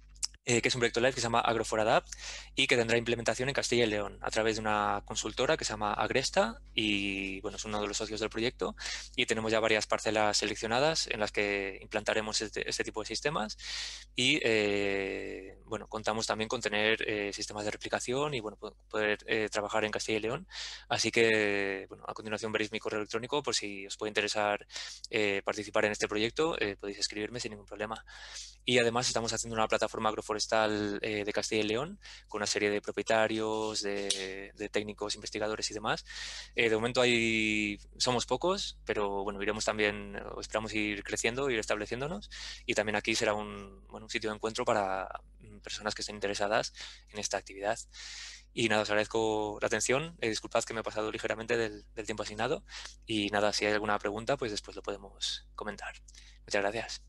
que es un proyecto live que se llama Agroforadap y que tendrá implementación en Castilla y León a través de una consultora que se llama Agresta y bueno, es uno de los socios del proyecto y tenemos ya varias parcelas seleccionadas en las que implantaremos este tipo de sistemas y bueno, contamos también con tener sistemas de replicación y bueno, poder trabajar en Castilla y León. Así que bueno, a continuación veréis mi correo electrónico por si os puede interesar participar en este proyecto, podéis escribirme sin ningún problema. Y además estamos haciendo una plataforma agroforestal de Castilla y León con una serie de propietarios, de técnicos, investigadores y demás. De momento somos pocos, pero bueno, iremos también, esperamos ir creciendo, ir estableciéndonos y también aquí será un sitio de encuentro para personas que estén interesadas en esta actividad. Y nada, os agradezco la atención, disculpad que me he pasado ligeramente del tiempo asignado y nada, si hay alguna pregunta, pues después lo podemos comentar. Muchas gracias.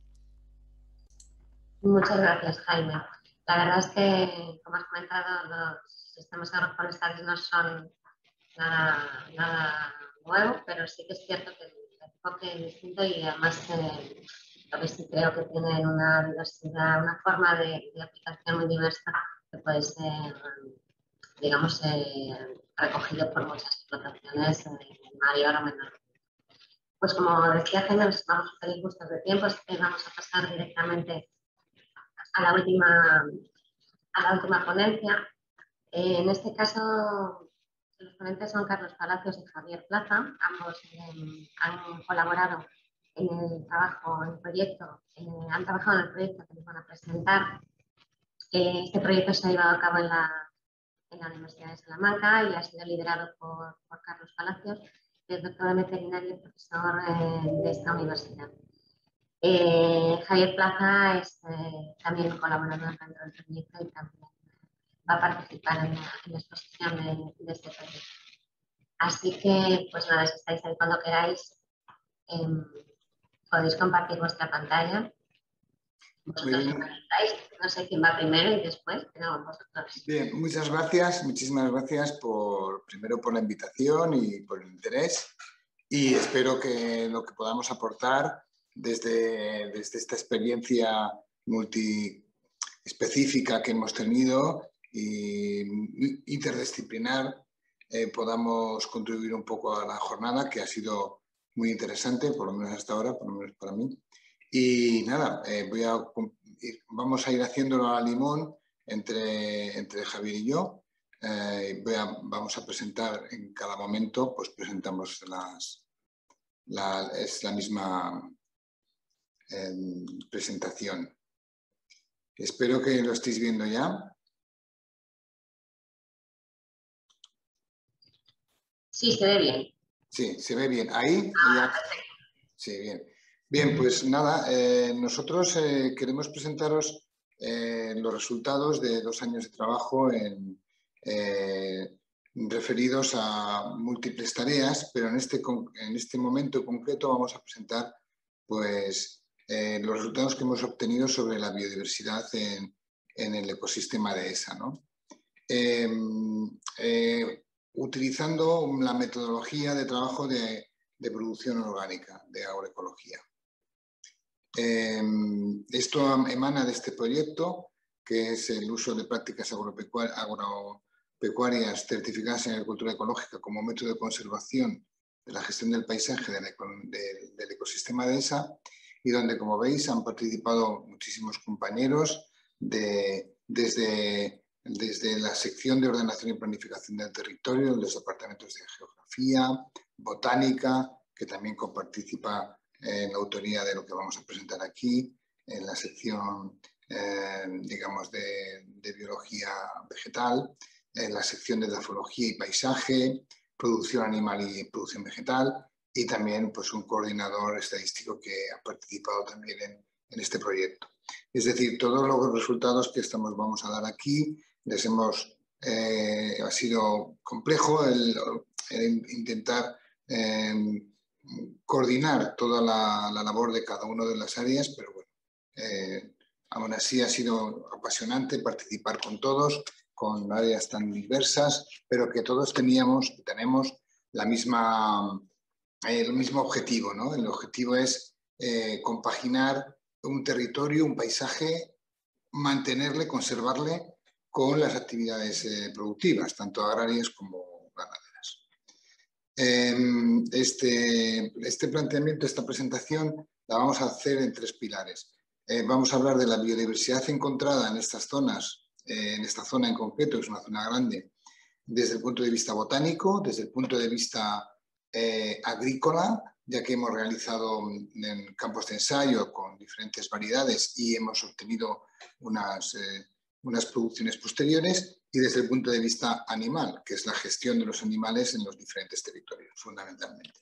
Muchas gracias, Jaime. La verdad es que, como has comentado, los sistemas agroforestales no son nada nuevo, pero sí que es cierto que el enfoque es distinto y además lo que sí creo que tienen una diversidad, una forma de aplicación muy diversa que puede ser, digamos, recogido por muchas explotaciones en mayor o menor. Pues como decía Jaime, nos vamos a pedir justos de tiempo, así que vamos a pasar directamente a la última ponencia. En este caso, los ponentes son Carlos Palacios y Javier Plaza. Ambos han colaborado en el trabajo, en el proyecto, han trabajado en el proyecto que les van a presentar. Este proyecto se ha llevado a cabo en la Universidad de Salamanca y ha sido liderado por Carlos Palacios, que es doctor en veterinaria y profesor de esta universidad. Javier Plaza es también colaborador dentro del proyecto y también va a participar en la exposición de este proyecto. Así que, pues nada, si estáis ahí cuando queráis, podéis compartir vuestra pantalla. Vosotros no sé quién va primero y después, pero vosotros. Bien, muchas gracias, muchísimas gracias primero por la invitación y por el interés y espero que lo que podamos aportar desde esta experiencia multiespecífica que hemos tenido y interdisciplinar podamos contribuir un poco a la jornada, que ha sido muy interesante, por lo menos hasta ahora, por lo menos para mí. Y nada, vamos a ir haciéndolo a limón entre Javier y yo. Vamos a presentar en cada momento, pues presentamos es la misma presentación. Espero que lo estéis viendo ya. Sí, se ve bien. Sí, se ve bien. ¿Ahí? Sí, bien. Bien, pues nada, nosotros queremos presentaros los resultados de 2 años de trabajo referidos a múltiples tareas, pero en este momento concreto vamos a presentar pues, los resultados que hemos obtenido sobre la biodiversidad en el ecosistema de ESA, ¿no? Utilizando la metodología de trabajo de producción orgánica, de agroecología. Esto emana de este proyecto, que es el uso de prácticas agropecuarias certificadas en agricultura ecológica como método de conservación de la gestión del paisaje del ecosistema de ESA, y donde, como veis, han participado muchísimos compañeros desde la sección de ordenación y planificación del territorio, los departamentos de geografía, botánica, que también coparticipa en la autoría de lo que vamos a presentar aquí, en la sección, digamos, de biología vegetal, en la sección de edafología y paisaje, producción animal y producción vegetal, y también pues, un coordinador estadístico que ha participado también en este proyecto. Es decir, todos los resultados que vamos a dar aquí, ha sido complejo el intentar coordinar toda la labor de cada una de las áreas, pero bueno, aún así ha sido apasionante participar con todos, con áreas tan diversas, pero que todos tenemos el mismo objetivo, ¿no? El objetivo es compaginar un territorio, un paisaje mantenerle, conservarle con las actividades productivas, tanto agrarias como ganaderas. Este planteamiento, esta presentación, la vamos a hacer en 3 pilares. Vamos a hablar de la biodiversidad encontrada en estas zonas, en esta zona en concreto, que es una zona grande, desde el punto de vista botánico, desde el punto de vista agrícola, ya que hemos realizado en campos de ensayo con diferentes variedades y hemos obtenido unas producciones posteriores, y desde el punto de vista animal, que es la gestión de los animales en los diferentes territorios, fundamentalmente.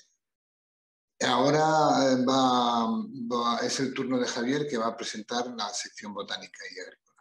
Ahora es el turno de Javier, que va a presentar la sección botánica y agrícola.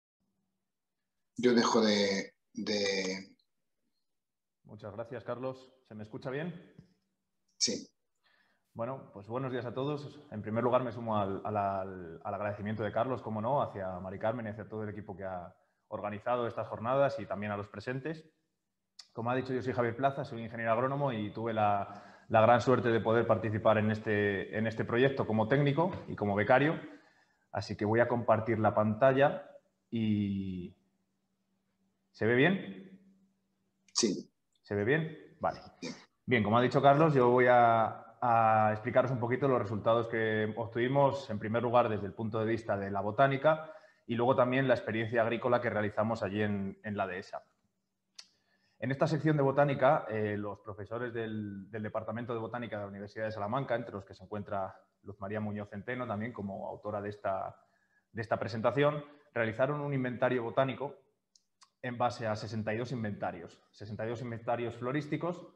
Yo dejo de... Muchas gracias, Carlos. ¿Se me escucha bien? Sí. Bueno, pues buenos días a todos. En primer lugar, me sumo al agradecimiento de Carlos, como no, hacia Mari Carmen y hacia todo el equipo que ha organizado estas jornadas, y también a los presentes. Como ha dicho, yo soy Javier Plaza, soy ingeniero agrónomo y tuve la gran suerte de poder participar en este proyecto como técnico y como becario. Así que voy a compartir la pantalla y... ¿Se ve bien? Sí. ¿Se ve bien? Vale. Bien, como ha dicho Carlos, yo voy a explicaros un poquito los resultados que obtuvimos, en primer lugar, desde el punto de vista de la botánica y luego también la experiencia agrícola que realizamos allí en la dehesa. En esta sección de botánica, los profesores del Departamento de Botánica de la Universidad de Salamanca, entre los que se encuentra Luz María Muñoz Centeno, también como autora de esta presentación, realizaron un inventario botánico en base a 62 inventarios florísticos,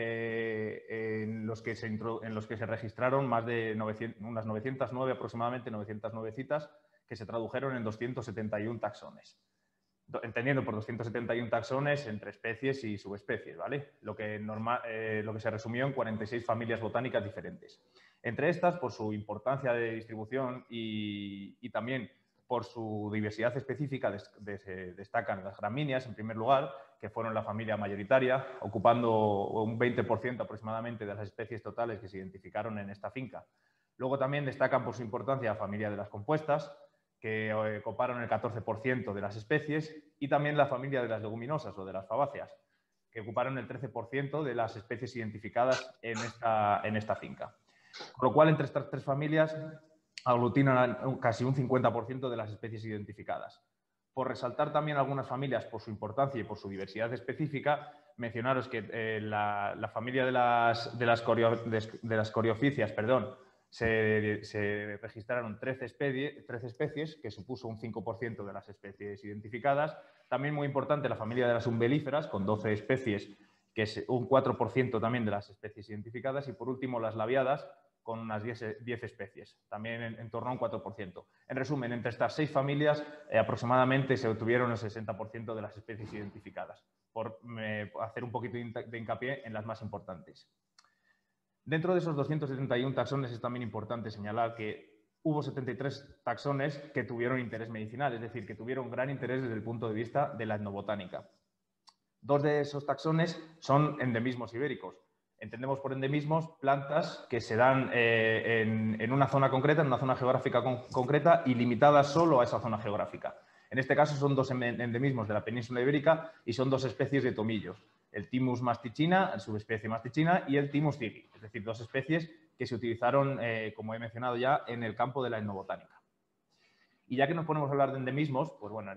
en los que se registraron más de unas 909, aproximadamente 909 citas, que se tradujeron en 271 taxones. Entendiendo por 271 taxones entre especies y subespecies, ¿vale? Lo que se resumió en 46 familias botánicas diferentes. Entre estas, por su importancia de distribución y también por su diversidad específica, destacan las gramíneas, en primer lugar, que fueron la familia mayoritaria, ocupando un 20% aproximadamente de las especies totales que se identificaron en esta finca. Luego también destacan por su importancia la familia de las compuestas, que ocuparon el 14% de las especies, y también la familia de las leguminosas o de las fabáceas, que ocuparon el 13% de las especies identificadas en esta finca. Con lo cual, entre estas 3 familias aglutinan casi un 50% de las especies identificadas. Por resaltar también algunas familias por su importancia y por su diversidad específica, mencionaros que la familia de las coriophysias, se registraron 13 especies, que supuso un 5% de las especies identificadas. También muy importante la familia de las umbelíferas, con 12 especies, que es un 4% también de las especies identificadas. Y por último, las labiadas, con unas 10 especies, también en torno a un 4%. En resumen, entre estas 6 familias aproximadamente se obtuvieron el 60% de las especies identificadas, por hacer un poquito de hincapié en las más importantes. Dentro de esos 271 taxones es también importante señalar que hubo 73 taxones que tuvieron interés medicinal, es decir, que tuvieron gran interés desde el punto de vista de la etnobotánica. 2 de esos taxones son endemismos ibéricos. Entendemos por endemismos plantas que se dan en una zona concreta, en una zona geográfica concreta y limitadas solo a esa zona geográfica. En este caso son 2 endemismos de la península ibérica y son 2 especies de tomillos. El Thymus mastichina, la subespecie mastichina, y el Thymus zigi, es decir, 2 especies que se utilizaron, como he mencionado ya, en el campo de la etnobotánica. Y ya que nos ponemos a hablar de endemismos, pues bueno,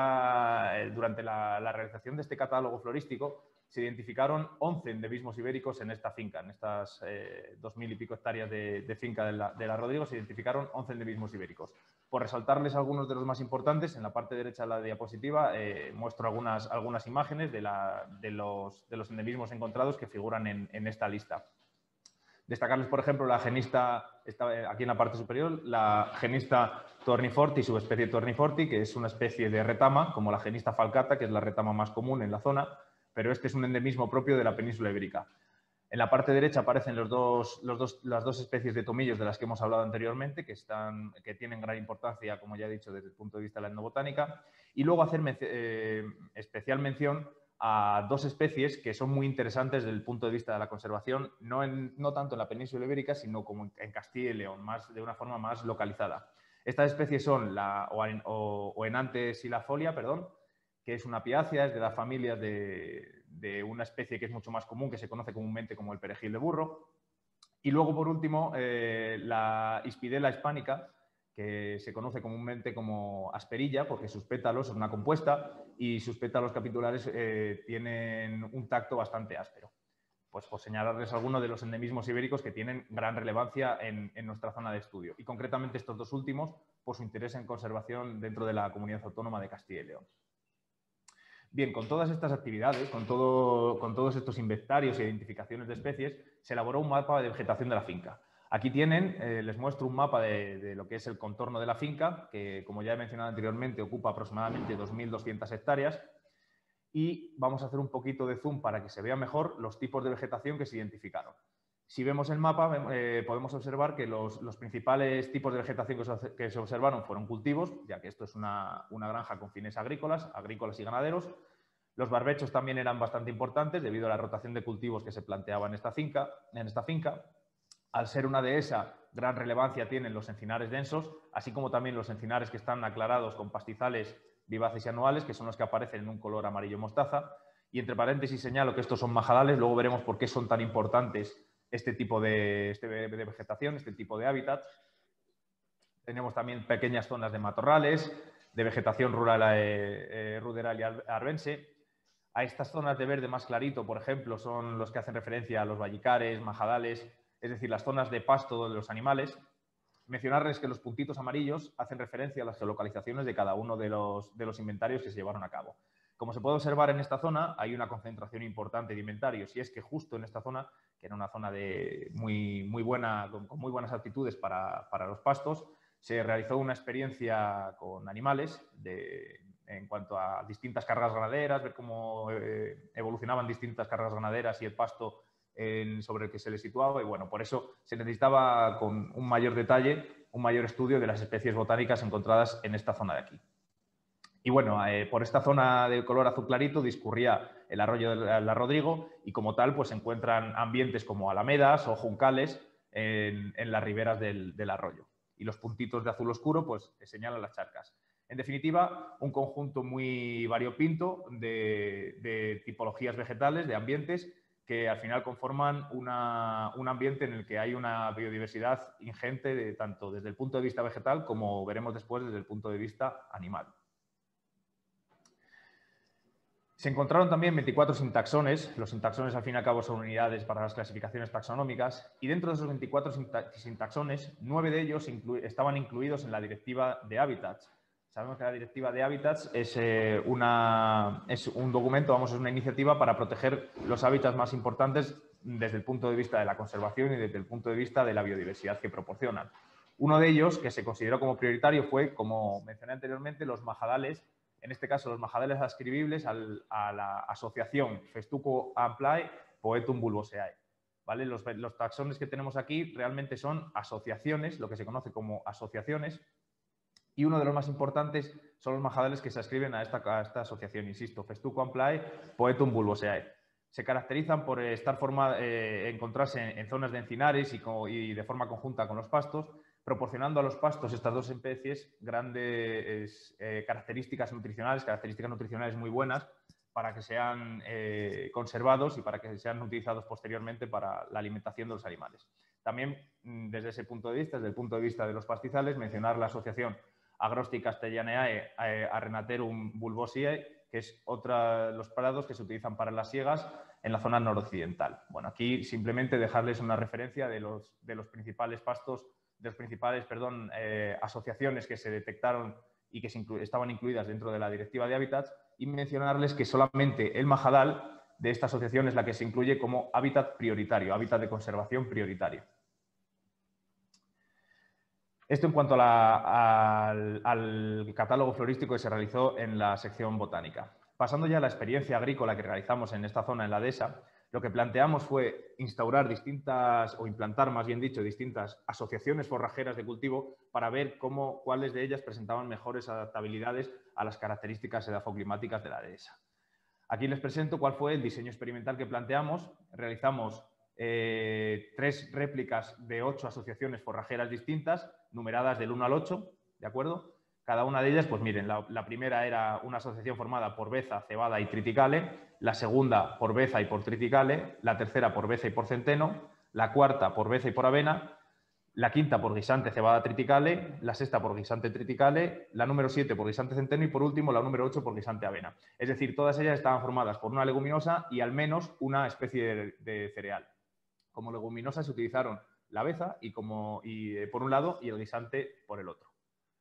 durante la realización de este catálogo florístico se identificaron 11 endemismos ibéricos en esta finca, en estas 2.000 y pico hectáreas de finca de la Rodrigo, se identificaron 11 endemismos ibéricos. Por resaltarles algunos de los más importantes, en la parte derecha de la diapositiva muestro algunas imágenes de los endemismos encontrados que figuran en esta lista. Destacarles, por ejemplo, la genista, aquí en la parte superior, la genista tourniforti, subespecie tourniforti, que es una especie de retama, como la genista falcata, que es la retama más común en la zona, pero este es un endemismo propio de la península ibérica. En la parte derecha aparecen las dos especies de tomillos de las que hemos hablado anteriormente, que tienen gran importancia, como ya he dicho, desde el punto de vista de la etnobotánica, y luego hacer especial mención a 2 especies que son muy interesantes desde el punto de vista de la conservación, no tanto en la península ibérica, sino como en Castilla y León, de una forma más localizada. Estas especies son la Oenanthe silifolia, perdón, que es una apiácea, es de las familias de una especie que es mucho más común, que se conoce comúnmente como el perejil de burro. Y luego, por último, la Hispidela hispánica, que se conoce comúnmente como asperilla, porque sus pétalos son una compuesta y sus pétalos capitulares tienen un tacto bastante áspero. Pues por señalarles algunos de los endemismos ibéricos que tienen gran relevancia en nuestra zona de estudio. Y concretamente estos dos últimos por su interés en conservación dentro de la Comunidad Autónoma de Castilla y León. Bien, con todas estas actividades, con todos estos inventarios e identificaciones de especies, se elaboró un mapa de vegetación de la finca. Aquí tienen, les muestro un mapa de lo que es el contorno de la finca, que como ya he mencionado anteriormente ocupa aproximadamente 2.200 hectáreas. Y vamos a hacer un poquito de zoom para que se vea mejor los tipos de vegetación que se identificaron. Si vemos el mapa, podemos observar que los principales tipos de vegetación que se observaron fueron cultivos, ya que esto es una granja con fines agrícolas y ganaderos. Los barbechos también eran bastante importantes debido a la rotación de cultivos que se planteaba en esta finca. Al ser una dehesa, gran relevancia tienen los encinares densos, así como también los encinares que están aclarados con pastizales vivaces y anuales, que son los que aparecen en un color amarillo mostaza. Y entre paréntesis señalo que estos son majadales, luego veremos por qué son tan importantes este tipo de vegetación, este tipo de hábitat. Tenemos también pequeñas zonas de matorrales, de vegetación ruderal y arbense. A estas zonas de verde más clarito, por ejemplo, son los que hacen referencia a los vallicares, majadales, es decir, las zonas de pasto de los animales. Mencionarles que los puntitos amarillos hacen referencia a las geolocalizaciones de cada uno de los inventarios que se llevaron a cabo. Como se puede observar en esta zona, hay una concentración importante de inventarios y es que justo en esta zona, que era una zona con muy buenas aptitudes para los pastos, se realizó una experiencia con animales en cuanto a distintas cargas ganaderas, ver cómo evolucionaban distintas cargas ganaderas y el pasto sobre el que se le situaba, y bueno, por eso se necesitaba con un mayor detalle, un mayor estudio de las especies botánicas encontradas en esta zona de aquí. Y bueno, por esta zona de color azul clarito discurría el arroyo de la Rodrigo y como tal pues se encuentran ambientes como alamedas o juncales en las riberas del arroyo. Y los puntitos de azul oscuro pues señalan las charcas. En definitiva, un conjunto muy variopinto de tipologías vegetales, de ambientes, que al final conforman un ambiente en el que hay una biodiversidad ingente, tanto desde el punto de vista vegetal como veremos después desde el punto de vista animal. Se encontraron también 24 sintaxones. Los sintaxones al fin y al cabo son unidades para las clasificaciones taxonómicas y dentro de esos 24 sintaxones, 9 de ellos estaban incluidos en la Directiva de Hábitats. Sabemos que la Directiva de Hábitats es un documento, es una iniciativa para proteger los hábitats más importantes desde el punto de vista de la conservación y desde el punto de vista de la biodiversidad que proporcionan. Uno de ellos, que se consideró como prioritario, fue, como mencioné anteriormente, los majadales, en este caso los majadales adscribibles a la asociación Festuco amplae Poetum bulboseae. ¿Vale? Los taxones que tenemos aquí realmente son asociaciones, lo que se conoce como asociaciones. Y uno de los más importantes son los majadales que se adscriben a esta asociación, insisto, Festuco amplae Poetum bulboseae. Se caracterizan por encontrarse en zonas de encinares y de forma conjunta con los pastos, proporcionando a los pastos, estas dos especies, grandes características nutricionales muy buenas para que sean conservados y para que sean utilizados posteriormente para la alimentación de los animales. También, desde ese punto de vista, desde el punto de vista de los pastizales, mencionar la asociación Agrosti castellaneae Arenaterum bulboseae, que es otra de los prados que se utilizan para las siegas en la zona noroccidental. Bueno, aquí simplemente dejarles una referencia de los principales pastos, de las principales asociaciones que se detectaron y que estaban incluidas dentro de la Directiva de Hábitats y mencionarles que solamente el majadal de esta asociación es la que se incluye como hábitat prioritario, hábitat de conservación prioritario. Esto en cuanto al catálogo florístico que se realizó en la sección botánica. Pasando ya a la experiencia agrícola que realizamos en esta zona, en la dehesa, lo que planteamos fue instaurar implantar, más bien dicho, distintas asociaciones forrajeras de cultivo para ver cuáles de ellas presentaban mejores adaptabilidades a las características edafoclimáticas de la dehesa. Aquí les presento cuál fue el diseño experimental que planteamos. Realizamos 3 réplicas de 8 asociaciones forrajeras distintas, numeradas del 1 al 8, ¿de acuerdo? Cada una de ellas, pues miren, la primera era una asociación formada por beza, cebada y triticale, la segunda por beza y por triticale, la tercera por beza y por centeno, la cuarta por beza y por avena, la quinta por guisante, cebada, triticale, la sexta por guisante, triticale, la número 7 por guisante, centeno y por último la número 8 por guisante, avena. Es decir, todas ellas estaban formadas por una leguminosa y al menos una especie de cereal. Como leguminosa se utilizaron la beza por un lado y el guisante por el otro.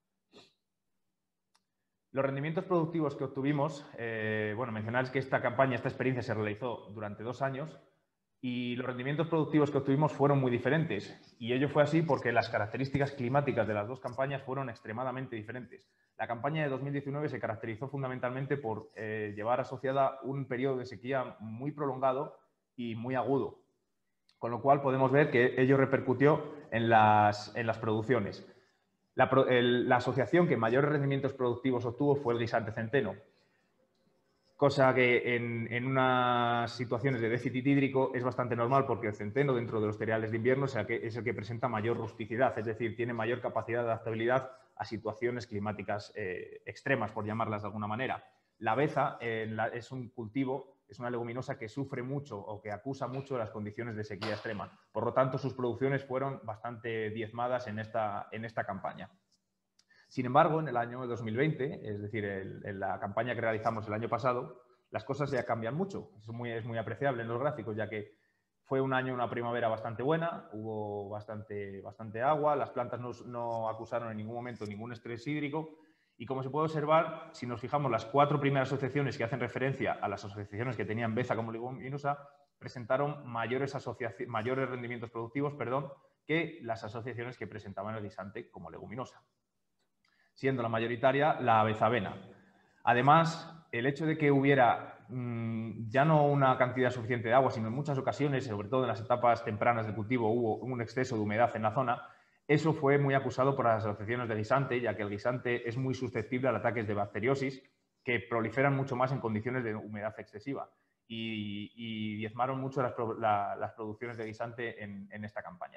Los rendimientos productivos que obtuvimos, bueno, mencionar que esta campaña, esta experiencia se realizó durante 2 años y los rendimientos productivos que obtuvimos fueron muy diferentes. Y ello fue así porque las características climáticas de las 2 campañas fueron extremadamente diferentes. La campaña de 2019 se caracterizó fundamentalmente por llevar asociada un periodo de sequía muy prolongado y muy agudo, con lo cual podemos ver que ello repercutió en las producciones. La asociación que mayores rendimientos productivos obtuvo fue el guisante centeno, cosa que en unas situaciones de déficit hídrico es bastante normal porque el centeno dentro de los cereales de invierno es el que presenta mayor rusticidad, es decir, tiene mayor capacidad de adaptabilidad a situaciones climáticas extremas, por llamarlas de alguna manera. La beza es un cultivo, es una leguminosa que sufre mucho o que acusa mucho las condiciones de sequía extrema. Por lo tanto, sus producciones fueron bastante diezmadas en esta campaña. Sin embargo, en el año 2020, es decir, en la campaña que realizamos el año pasado, las cosas ya cambian mucho. Es muy apreciable en los gráficos, ya que fue un año, una primavera bastante buena, hubo bastante agua, las plantas no acusaron en ningún momento ningún estrés hídrico. Y como se puede observar, si nos fijamos, las 4 primeras asociaciones que hacen referencia a las asociaciones que tenían beza como leguminosa presentaron mayores rendimientos productivos, que las asociaciones que presentaban el guisante como leguminosa, siendo la mayoritaria la beza-avena. Además, el hecho de que hubiera ya no una cantidad suficiente de agua, sino en muchas ocasiones, sobre todo en las etapas tempranas del cultivo, hubo un exceso de humedad en la zona. Eso fue muy acusado por las asociaciones de guisante, ya que el guisante es muy susceptible a ataques de bacteriosis que proliferan mucho más en condiciones de humedad excesiva y diezmaron mucho las producciones de guisante en esta campaña.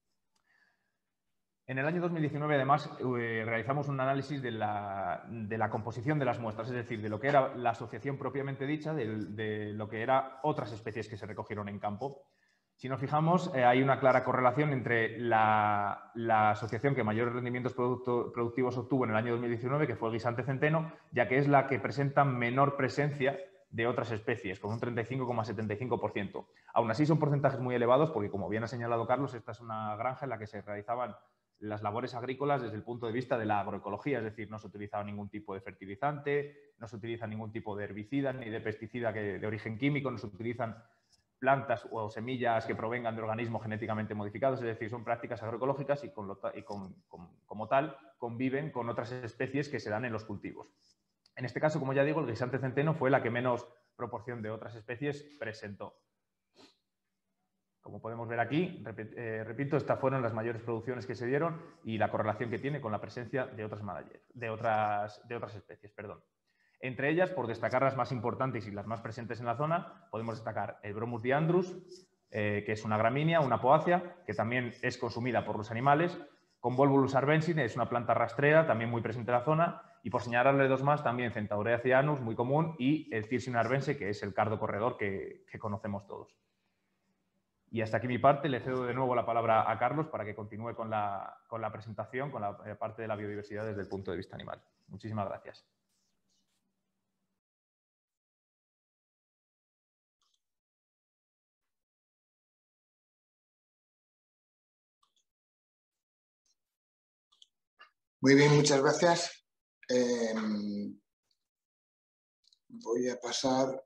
En el año 2019, además, realizamos un análisis de la composición de las muestras, es decir, de lo que era la asociación propiamente dicha, de lo que eran otras especies que se recogieron en campo. Si nos fijamos, hay una clara correlación entre la asociación que mayores rendimientos productivos obtuvo en el año 2019, que fue el guisante centeno, ya que es la que presenta menor presencia de otras especies, con un 35,75%. Aún así son porcentajes muy elevados porque, como bien ha señalado Carlos, esta es una granja en la que se realizaban las labores agrícolas desde el punto de vista de la agroecología, es decir, no se utilizaba ningún tipo de fertilizante, no se utiliza ningún tipo de herbicida ni de pesticida de origen químico, no se utilizan plantas o semillas que provengan de organismos genéticamente modificados, es decir, son prácticas agroecológicas y como tal conviven con otras especies que se dan en los cultivos. En este caso, como ya digo, el guisante centeno fue la que menos proporción de otras especies presentó. Como podemos ver aquí, repito, estas fueron las mayores producciones que se dieron y la correlación que tiene con la presencia de otras especies. Entre ellas, por destacar las más importantes y las más presentes en la zona, podemos destacar el Bromus diandrus, que es una gramínea, una poácea, que también es consumida por los animales, Convolvulus arvensine, es una planta rastrera, también muy presente en la zona, y por señalarle 2 más, también Centaurea cyanus, muy común, y el Cirsium arvense, que es el cardo corredor que conocemos todos. Y hasta aquí mi parte, le cedo de nuevo la palabra a Carlos para que continúe con la presentación, con la parte de la biodiversidad desde el punto de vista animal. Muchísimas gracias. Muy bien, muchas gracias. Voy a pasar...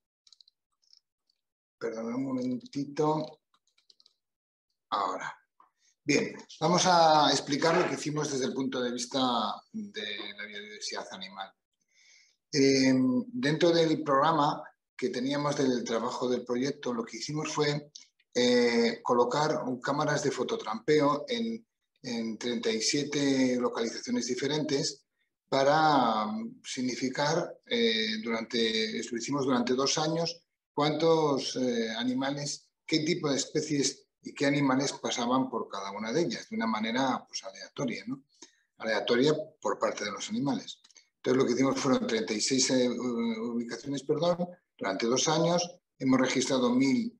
Perdón un momentito. Ahora. Bien, vamos a explicar lo que hicimos desde el punto de vista de la biodiversidad animal. Dentro del programa que teníamos del trabajo del proyecto, lo que hicimos fue colocar cámaras de fototrampeo en 37 localizaciones diferentes para significar, lo hicimos durante 2 años, cuántos animales, qué tipo de especies y qué animales pasaban por cada una de ellas, de una manera pues, aleatoria, ¿no? aleatoria por parte de los animales. Entonces, lo que hicimos fueron 36 ubicaciones, durante 2 años. Hemos registrado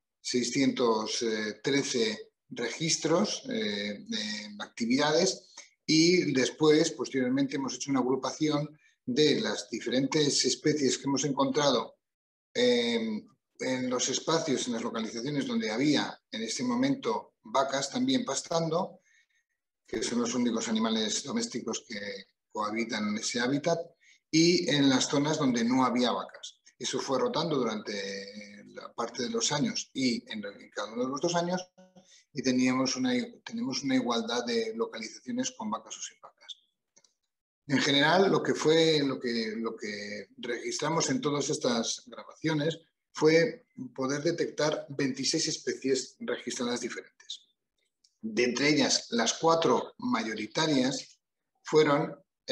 1.613 registros de actividades y después, posteriormente, hemos hecho una agrupación de las diferentes especies que hemos encontrado en los espacios, en las localizaciones donde había en este momento vacas también pastando, que son los únicos animales domésticos que cohabitan en ese hábitat, y en las zonas donde no había vacas. Eso fue rotando durante la parte de los años y en cada uno de los 2 años, y tenemos una igualdad de localizaciones con vacas o sin vacas. En general, lo que registramos en todas estas grabaciones fue poder detectar 26 especies registradas diferentes. De entre ellas, las 4 mayoritarias fueron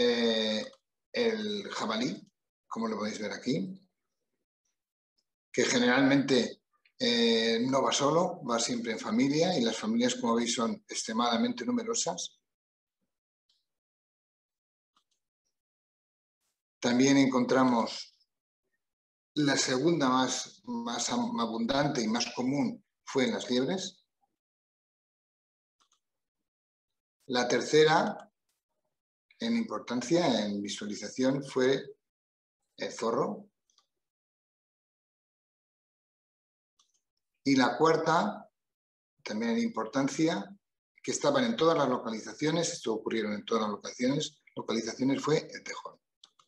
el jabalí, como lo podéis ver aquí, que generalmente no va solo, va siempre en familia, y las familias, como veis, son extremadamente numerosas. También encontramos la segunda más abundante y más común fue en las liebres. La tercera en importancia, en visualización, fue el zorro. Y la cuarta, también en importancia, que estaban en todas las localizaciones, esto ocurrieron en todas las localizaciones, fue el tejón.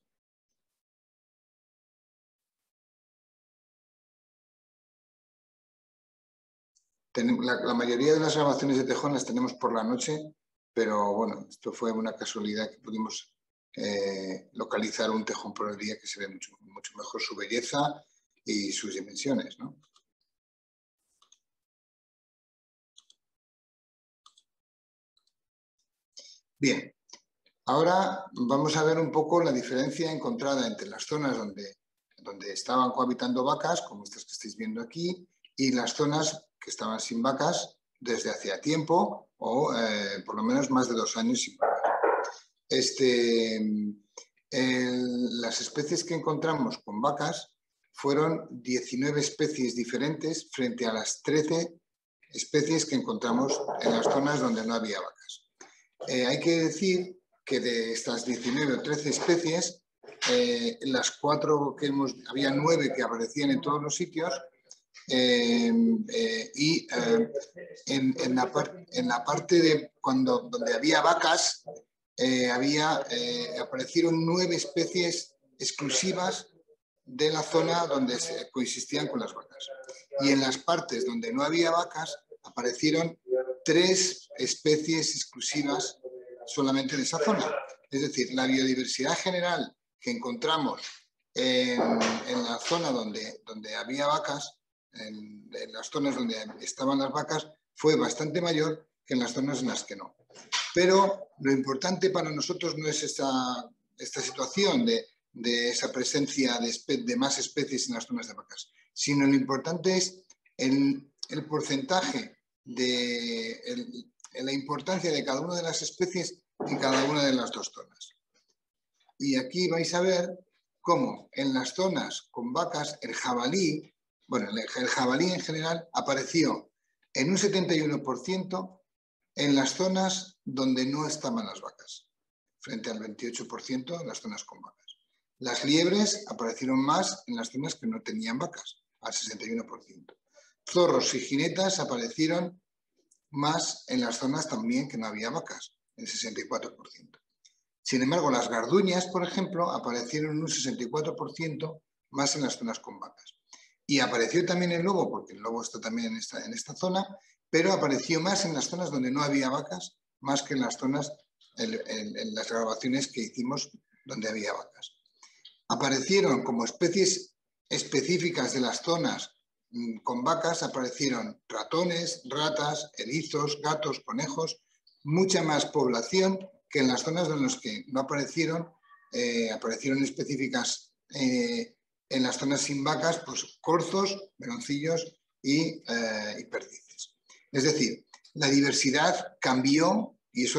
La mayoría de las grabaciones de tejón las tenemos por la noche, pero bueno, esto fue una casualidad que pudimos localizar un tejón por el día, que se ve mucho mejor su belleza y sus dimensiones, ¿no? Bien, ahora vamos a ver un poco la diferencia encontrada entre las zonas donde estaban cohabitando vacas, como estas que estáis viendo aquí, y las zonas que estaban sin vacas desde hacía tiempo, o por lo menos más de 2 años sin vacas. Las especies que encontramos con vacas fueron 19 especies diferentes frente a las 13 especies que encontramos en las zonas donde no había vacas. Hay que decir que de estas 19 o 13 especies, las 4 que había 9 que aparecían en todos los sitios, y en la parte de donde había vacas, aparecieron 9 especies exclusivas de la zona donde coexistían con las vacas. Y en las partes donde no había vacas, aparecieron 3 especies exclusivas solamente de esa zona. Es decir, la biodiversidad general que encontramos en la zona donde había vacas, en las zonas donde estaban las vacas, fue bastante mayor que en las zonas en las que no. Pero lo importante para nosotros no es esta situación de esa presencia de más especies en las zonas de vacas, sino lo importante es el porcentaje la importancia de cada una de las especies en cada una de las 2 zonas. Y aquí vais a ver cómo en las zonas con vacas el jabalí en general apareció en un 71% en las zonas donde no estaban las vacas, frente al 28% en las zonas con vacas. Las liebres aparecieron más en las zonas que no tenían vacas, al 61%. Zorros y jinetas aparecieron más en las zonas también que no había vacas, el 64%. Sin embargo, las garduñas, por ejemplo, aparecieron un 64% más en las zonas con vacas. Y apareció también el lobo, porque el lobo está también en esta zona, pero apareció más en las zonas donde no había vacas, más que en las zonas, en las grabaciones que hicimos donde había vacas. Aparecieron como especies específicas de las zonas con vacas, aparecieron ratones, ratas, erizos, gatos, conejos, mucha más población que en las zonas en las que no aparecieron, aparecieron específicas en las zonas sin vacas, pues corzos, meloncillos y perdices. Es decir, la diversidad cambió, y eso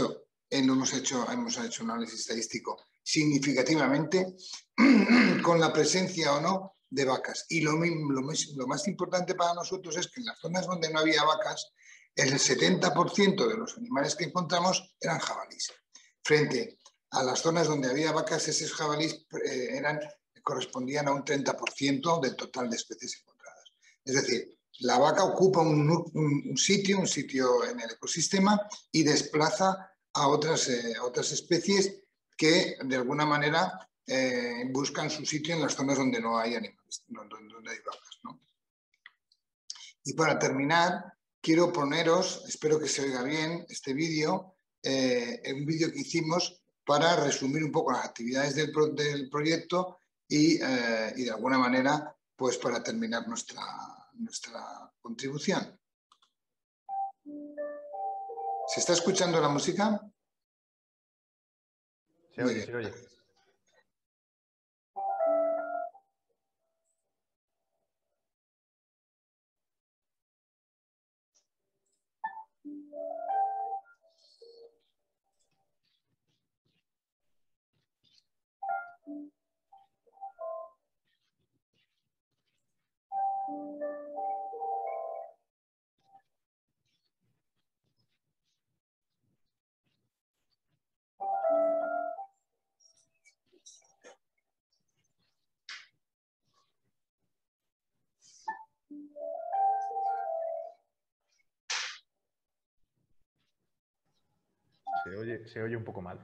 hemos hecho un análisis estadístico significativamente con la presencia o no de vacas. Y lo más importante para nosotros es que en las zonas donde no había vacas, el 70% de los animales que encontramos eran jabalíes. Frente a las zonas donde había vacas, esos jabalíes correspondían a un 30% del total de especies encontradas. Es decir, la vaca ocupa un sitio en el ecosistema y desplaza a otras especies que de alguna manera buscan su sitio en las zonas donde no hay animales, donde hay vacas, ¿no? Y para terminar, quiero poneros, espero que se oiga bien este vídeo, un vídeo que hicimos para resumir un poco las actividades del proyecto y de alguna manera, pues para terminar nuestra contribución. ¿Se está escuchando la música? Se oye, se oye. Se oye un poco mal.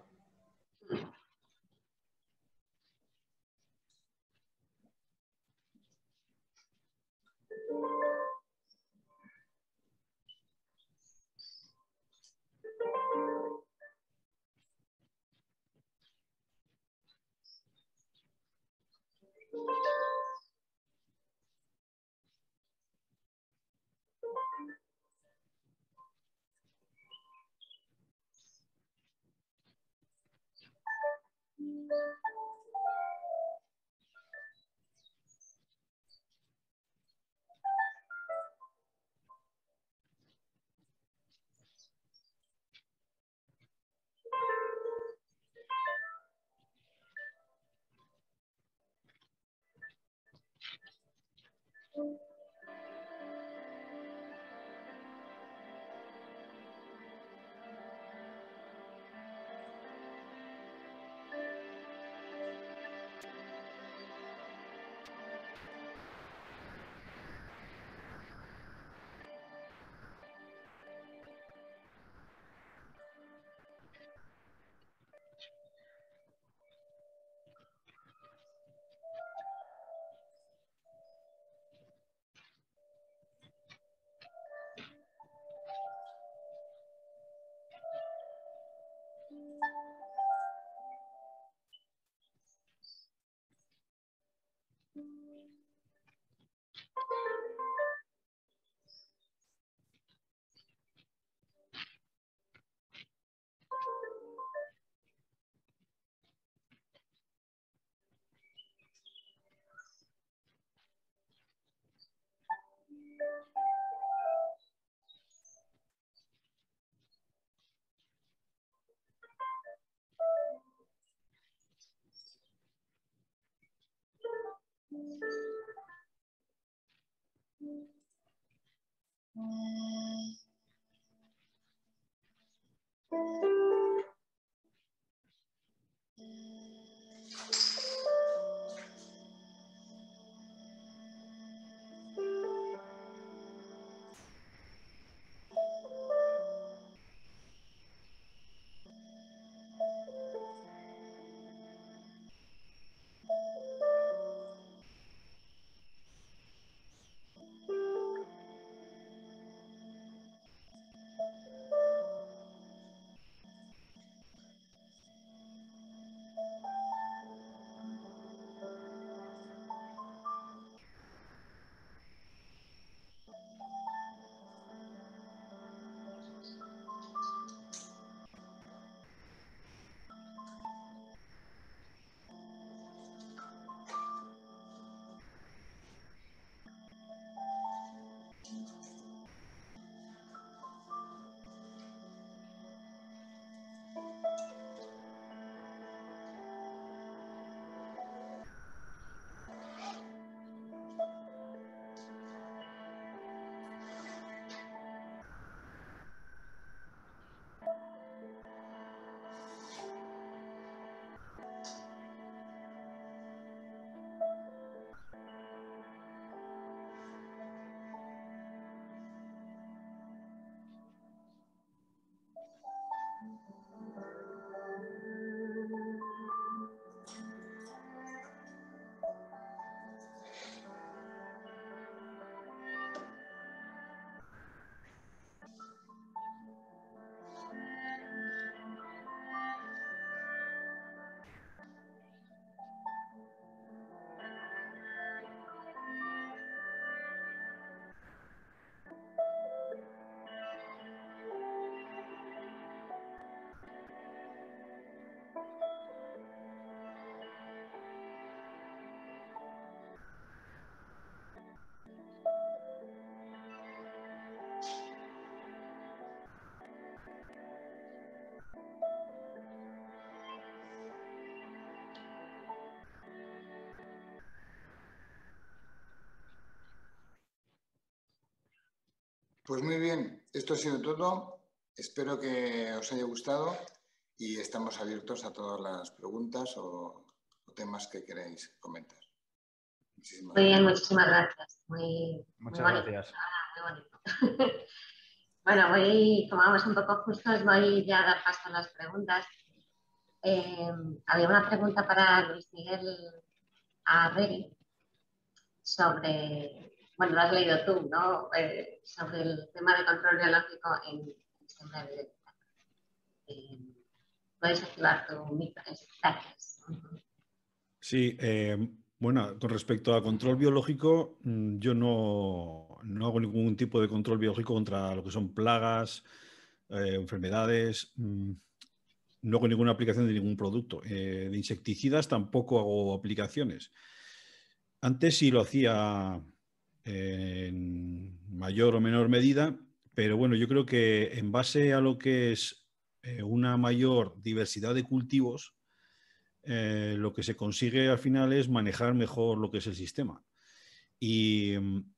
Pues muy bien, esto ha sido todo. Espero que os haya gustado y estamos abiertos a todas las preguntas o temas que queráis comentar. Muy bien, muchísimas gracias. Muchas bonito. gracias. Muy bonito. Bueno, como vamos un poco justos, voy ya a dar paso a las preguntas. Había una pregunta para Luis Miguel Arregui sobre, bueno, lo has leído tú, ¿no? Sobre el tema de control biológico en siembra evidencia. Puedes activar tu micro. Gracias. Sí, bueno, con respecto a control biológico, yo no hago ningún tipo de control biológico contra lo que son plagas, enfermedades. No hago ninguna aplicación de ningún producto. De insecticidas tampoco hago aplicaciones. Antes sí lo hacía en mayor o menor medida, pero bueno, yo creo que en base a lo que es una mayor diversidad de cultivos, lo que se consigue al final es manejar mejor lo que es el sistema. Y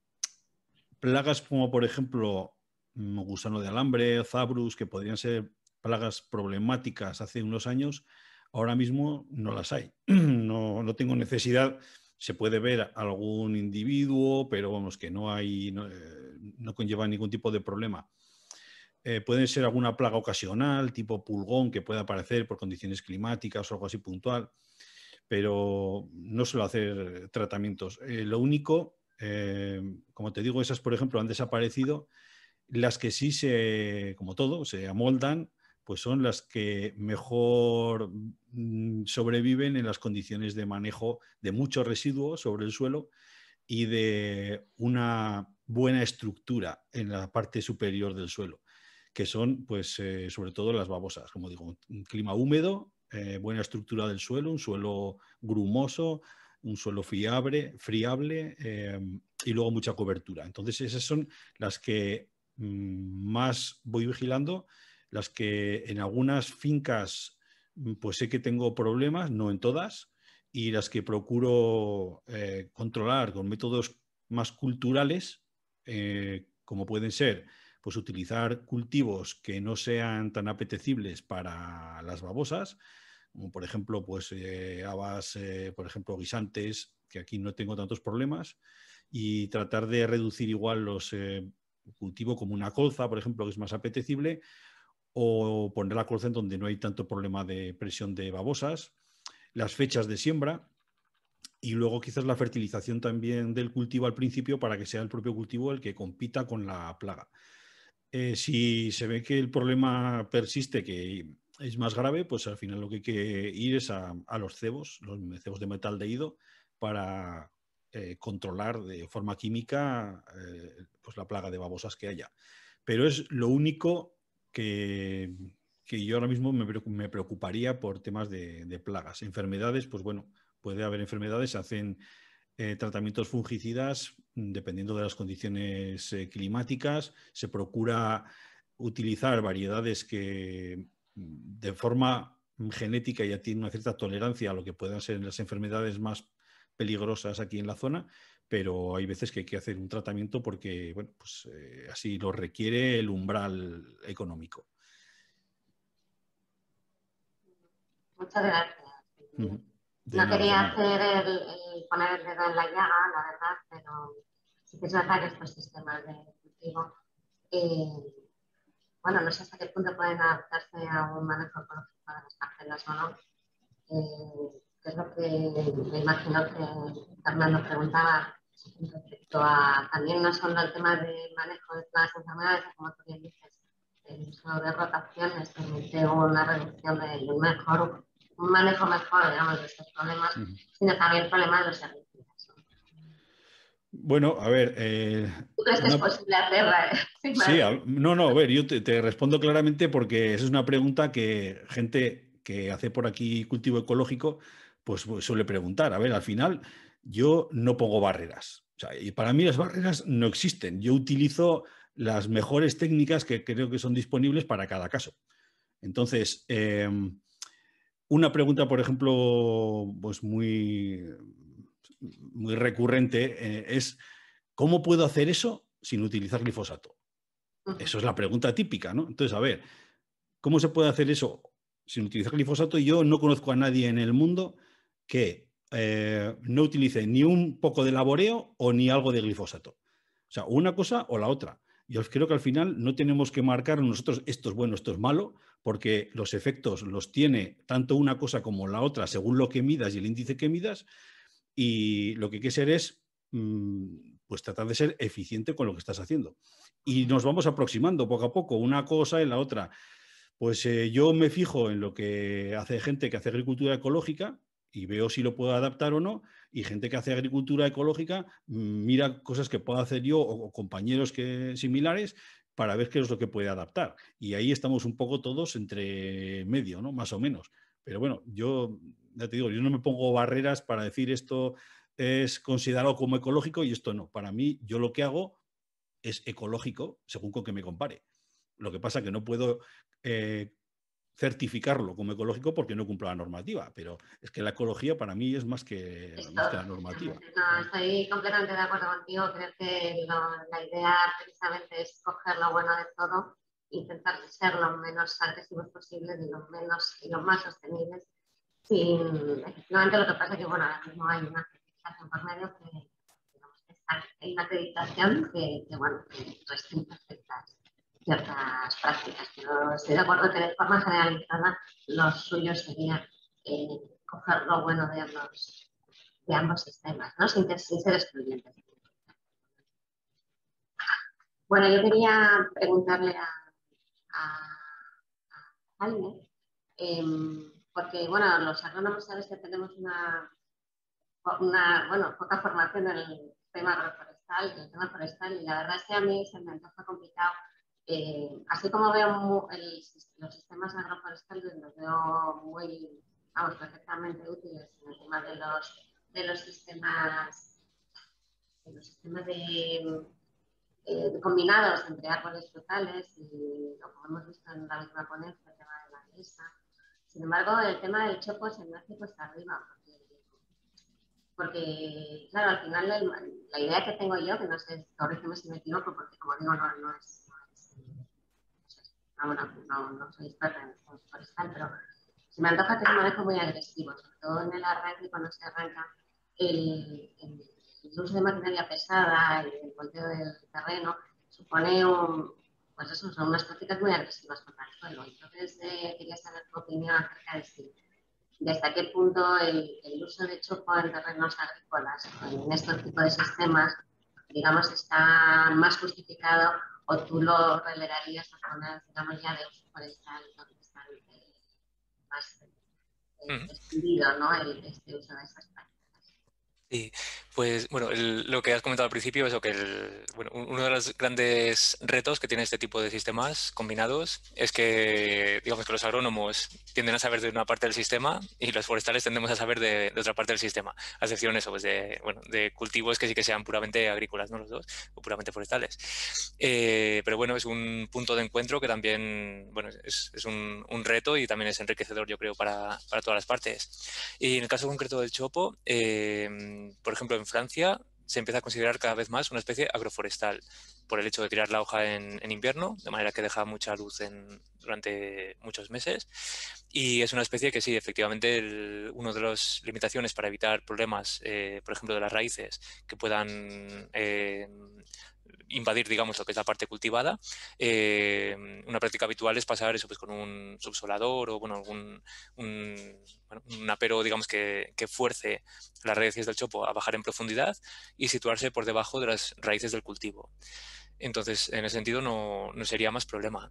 plagas como, por ejemplo, gusano de alambre, zabrus, que podrían ser plagas problemáticas hace unos años, ahora mismo no las hay. No tengo necesidad. Se puede ver algún individuo, pero vamos, que no conlleva ningún tipo de problema. Puede ser alguna plaga ocasional, tipo pulgón, que pueda aparecer por condiciones climáticas o algo así puntual, pero no suelo hacer tratamientos. Lo único, como te digo, esas, por ejemplo, han desaparecido. Las que sí como todo, se amoldan, pues son las que mejor sobreviven en las condiciones de manejo de muchos residuos sobre el suelo y de una buena estructura en la parte superior del suelo, que son, pues, sobre todo las babosas. Como digo, un clima húmedo, buena estructura del suelo, un suelo grumoso, un suelo friable y luego mucha cobertura. Entonces, esas son las que más voy vigilando, las que en algunas fincas pues sé que tengo problemas, no en todas, y las que procuro controlar con métodos más culturales, como pueden ser pues utilizar cultivos que no sean tan apetecibles para las babosas, como por ejemplo pues habas, por ejemplo guisantes, que aquí no tengo tantos problemas, y tratar de reducir igual los cultivo como una colza, por ejemplo, que es más apetecible, o poner la colza en donde no hay tanto problema de presión de babosas, las fechas de siembra y luego quizás la fertilización también del cultivo al principio para que sea el propio cultivo el que compita con la plaga. Si se ve que el problema persiste, que es más grave, pues al final lo que hay que ir es a los cebos de metaldehído, para controlar de forma química pues la plaga de babosas que haya. Pero es lo único que yo ahora mismo me preocuparía por temas de plagas. Enfermedades, pues bueno, puede haber enfermedades, se hacen tratamientos fungicidas dependiendo de las condiciones climáticas. Se procura utilizar variedades que de forma genética ya tienen una cierta tolerancia a lo que puedan ser las enfermedades más peligrosas aquí en la zona, pero hay veces que hay que hacer un tratamiento porque bueno, pues, así lo requiere el umbral económico. Muchas gracias. No quería hacer poner el dedo en la llaga, la verdad, pero sí que es verdad que estos sistemas de cultivo, bueno, no sé hasta qué punto pueden adaptarse a un manejo ecológico de las parcelas o no. Que es lo que me imagino que Fernando preguntaba respecto a también no solo el tema de manejo de las enfermedades, como tú bien dices, el uso de rotaciones permite una reducción de un manejo mejor, digamos, de estos problemas, sino también el problema de los herbicidas. Bueno, a ver... ¿Tú crees que es posible hacerla? Sí, no, a ver, yo te respondo claramente porque esa es una pregunta que gente que hace por aquí cultivo ecológico pues suele preguntar. A ver, al final yo no pongo barreras. O sea, y para mí las barreras no existen. Yo utilizo las mejores técnicas que creo que son disponibles para cada caso. Entonces, una pregunta, por ejemplo, pues muy recurrente es ¿cómo puedo hacer eso sin utilizar glifosato? Eso es la pregunta típica, ¿no? Entonces, a ver, ¿cómo se puede hacer eso sin utilizar glifosato? Yo no conozco a nadie en el mundo que no utilice ni un poco de laboreo o ni algo de glifosato. O sea, una cosa o la otra. Yo creo que al final no tenemos que marcar nosotros esto es bueno, esto es malo, porque los efectos los tiene tanto una cosa como la otra según lo que midas y el índice que midas, y lo que hay que ser es pues tratar de ser eficiente con lo que estás haciendo. Y nos vamos aproximando poco a poco, una cosa en la otra. Pues yo me fijo en lo que hace gente que hace agricultura ecológica y veo si lo puedo adaptar o no, y gente que hace agricultura ecológica mira cosas que puedo hacer yo o compañeros similares para ver qué es lo que puede adaptar. Y ahí estamos un poco todos entre medio, ¿no? Más o menos. Pero bueno, yo ya te digo, yo no me pongo barreras para decir esto es considerado como ecológico y esto no. Para mí, yo lo que hago es ecológico según con que me compare. Lo que pasa es que no puedo certificarlo como ecológico porque no cumplo la normativa, pero es que la ecología para mí es más que la normativa. No, estoy completamente de acuerdo contigo. Creo que la idea precisamente es coger lo bueno de todo, intentar ser lo menos agresivos posibles y lo más sostenibles. Sí, efectivamente lo que pasa es que bueno, ahora mismo hay una certificación por medio que, digamos, hay una acreditación que bueno, que restringe ciertas prácticas, pero estoy de acuerdo que de forma generalizada lo suyo sería coger lo bueno de ambos sistemas, ¿no? Sin ser excluyentes. Bueno, yo quería preguntarle a Jaime, porque bueno, los agrónomos sabes que tenemos poca formación en el tema forestal, y la verdad es que a mí se me antoja complicado. Así como veo los sistemas agroforestales, los veo perfectamente útiles en el tema de los sistemas combinados entre árboles frutales y lo que hemos visto en la misma ponencia, el tema de la mesa. Sin embargo, el tema del chopo se me hace cuesta arriba, porque claro, al final la idea que tengo yo, que no sé, corrígeme si me equivoco, porque como digo, no soy experta en forestal, pero se me antoja que es un manejo muy agresivo, sobre todo en el arranque, cuando se arranca el uso de maquinaria pesada y el volteo del terreno, supone son unas prácticas muy agresivas contra el suelo. Entonces, quería saber tu opinión acerca de hasta qué punto el uso de chopo en terrenos agrícolas, en este tipo de sistemas, digamos, está más justificado, o tú lo relegarías a zonas, digamos, ya de uso forestal, donde están más extendido, ¿no? Este uso de esas prácticas. Sí, pues bueno, lo que has comentado al principio es que uno de los grandes retos que tiene este tipo de sistemas combinados es que, digamos, que los agrónomos tienden a saber de una parte del sistema y los forestales tendemos a saber de otra parte del sistema, a excepción eso, pues de cultivos que sí que sean puramente agrícolas, ¿no? Los dos, o puramente forestales. Pero bueno, es un punto de encuentro que también, bueno, es un reto y también es enriquecedor, yo creo, para todas las partes. Y en el caso concreto del chopo, por ejemplo, en Francia se empieza a considerar cada vez más una especie agroforestal por el hecho de tirar la hoja en invierno, de manera que deja mucha luz durante muchos meses. Y es una especie que sí, efectivamente, una de las limitaciones para evitar problemas, por ejemplo, de las raíces que puedan invadir, digamos, lo que es la parte cultivada. Una práctica habitual es pasar eso pues con un subsolador o bueno, un apero, digamos, que fuerce las raíces del chopo a bajar en profundidad y situarse por debajo de las raíces del cultivo. Entonces, en ese sentido, no sería más problema.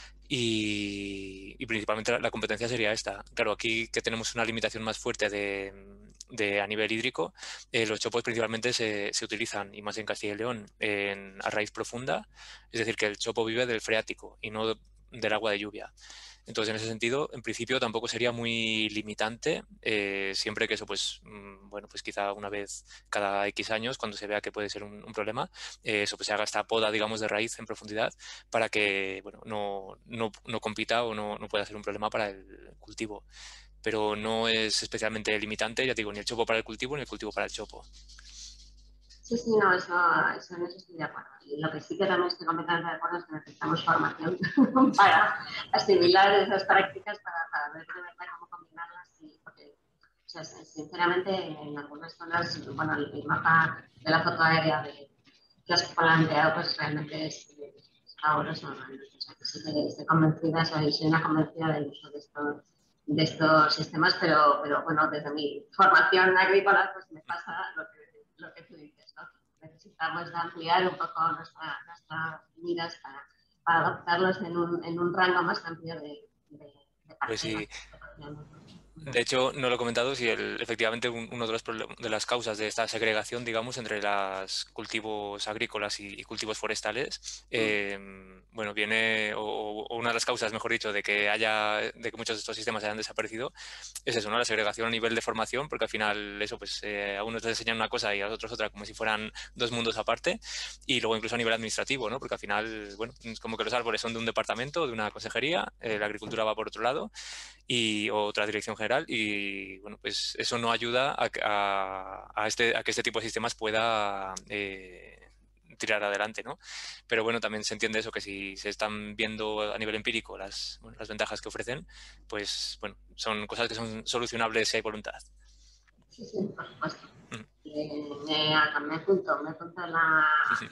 Y principalmente la competencia sería esta. Claro, aquí que tenemos una limitación más fuerte a nivel hídrico, los chopos principalmente se utilizan, y más en Castilla y León, a raíz profunda, es decir, que el chopo vive del freático y no del agua de lluvia. Entonces, en ese sentido, en principio tampoco sería muy limitante, siempre que eso, pues, bueno, pues quizá una vez cada X años, cuando se vea que puede ser un problema, eso pues se haga esta poda, digamos, de raíz en profundidad para que, bueno, no compita o no pueda ser un problema para el cultivo. Pero no es especialmente limitante, ya digo, ni el chopo para el cultivo ni el cultivo para el chopo. Sí, sí, no, eso en eso estoy de acuerdo. Y lo que sí que también estoy completamente de acuerdo es que necesitamos formación para asimilar esas prácticas, para ver de verdad cómo combinarlas. Y porque, o sea, sinceramente, en algunas zonas, bueno, el mapa de la foto aérea que has planteado, pues realmente es fabuloso. O sea, que sí que estoy convencida, soy una convencida del uso de estos sistemas, pero bueno, desde mi formación agrícola, pues me pasa lo que tú dices, ¿no? Necesitamos ampliar un poco nuestras miras para adoptarlos en un rango más amplio de Pues sí. partidas. De hecho, no lo he comentado, si efectivamente uno de de las causas de esta segregación, digamos, entre los cultivos agrícolas y cultivos forestales, bueno, viene, o una de las causas, mejor dicho, de que muchos de estos sistemas hayan desaparecido, es eso, ¿no? La segregación a nivel de formación, porque al final eso, pues a unos te enseñan una cosa y a los otros otra, como si fueran dos mundos aparte, y luego incluso a nivel administrativo, ¿no? Porque al final, bueno, es como que los árboles son de un departamento, de una consejería, la agricultura va por otro lado, y otra dirección general, y bueno, pues eso no ayuda a que este tipo de sistemas pueda tirar adelante, ¿no? Pero bueno, también se entiende eso, que si se están viendo a nivel empírico las ventajas que ofrecen, pues bueno, son cosas que son solucionables si hay voluntad. Sí, sí, por supuesto. Me apunto la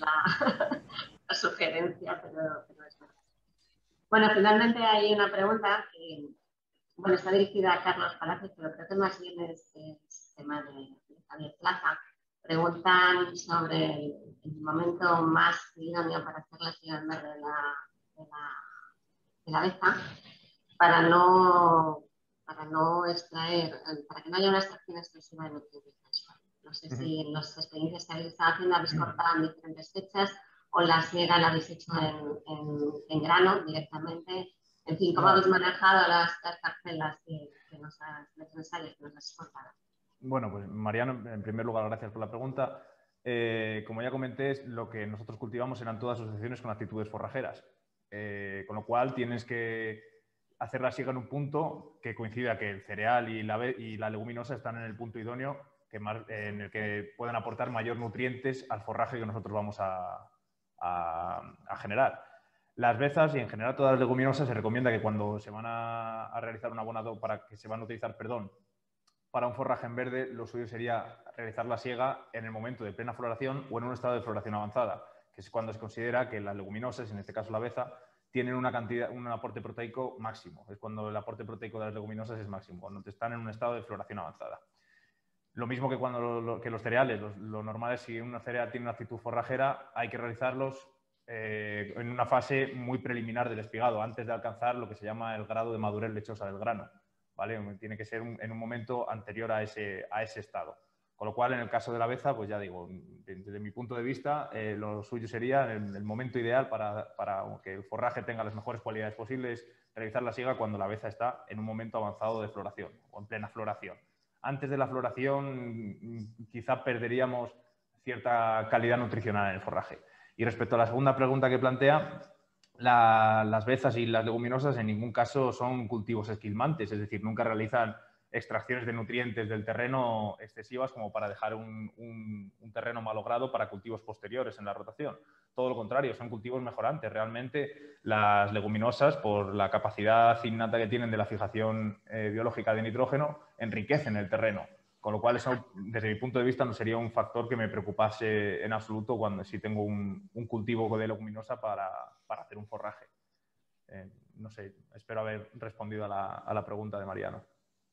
sugerencia, pero es verdad. Bueno, finalmente hay una pregunta que, bueno, está dirigida a Carlos Palacios, pero creo que más bien es tema de Javier Plaza. Preguntan sobre el momento más idóneo para hacer la siega en verde de la beza para no extraer, para que no haya una extracción excesiva de nutrientes. No sé si en las experiencias que habéis estado haciendo habéis cortado en diferentes fechas o la siega la habéis hecho en grano directamente. En fin, ¿cómo habéis manejado las parcelas necesarias que nos has contado? Bueno, pues Mariano, en primer lugar, gracias por la pregunta. Como ya comenté, lo que nosotros cultivamos eran todas asociaciones con actitudes forrajeras, con lo cual tienes que hacer la siega en un punto que coincida que el cereal y la leguminosa están en el punto idóneo en el que puedan aportar mayor nutrientes al forraje que nosotros vamos a generar. Las bezas y en general todas las leguminosas se recomienda que cuando se van a realizar un abonado para un forraje en verde, lo suyo sería realizar la siega en el momento de plena floración o en un estado de floración avanzada, que es cuando se considera que las leguminosas, en este caso la beza, tienen un aporte proteico máximo. Es cuando el aporte proteico de las leguminosas es máximo, cuando están en un estado de floración avanzada. Lo mismo que cuando que los cereales, lo normal es si un cereal tiene una actitud forrajera, hay que realizarlos en una fase muy preliminar del espigado, antes de alcanzar lo que se llama el grado de madurez lechosa del grano, ¿vale? Tiene que ser en un momento anterior a ese estado. Con lo cual, en el caso de la beza, pues ya digo, desde mi punto de vista, lo suyo sería el momento ideal para que el forraje tenga las mejores cualidades posibles, realizar la siega cuando la beza está en un momento avanzado de floración o en plena floración. Antes de la floración quizá perderíamos cierta calidad nutricional en el forraje. Y respecto a la segunda pregunta que plantea, las bezas y las leguminosas en ningún caso son cultivos esquilmantes, es decir, nunca realizan extracciones de nutrientes del terreno excesivas como para dejar un terreno malogrado para cultivos posteriores en la rotación. Todo lo contrario, son cultivos mejorantes. Realmente las leguminosas, por la capacidad innata que tienen de la fijación biológica de nitrógeno, enriquecen el terreno. Con lo cual, eso, desde mi punto de vista, no sería un factor que me preocupase en absoluto si tengo un cultivo de leguminosa para hacer un forraje. No sé, espero haber respondido a la pregunta de Mariano.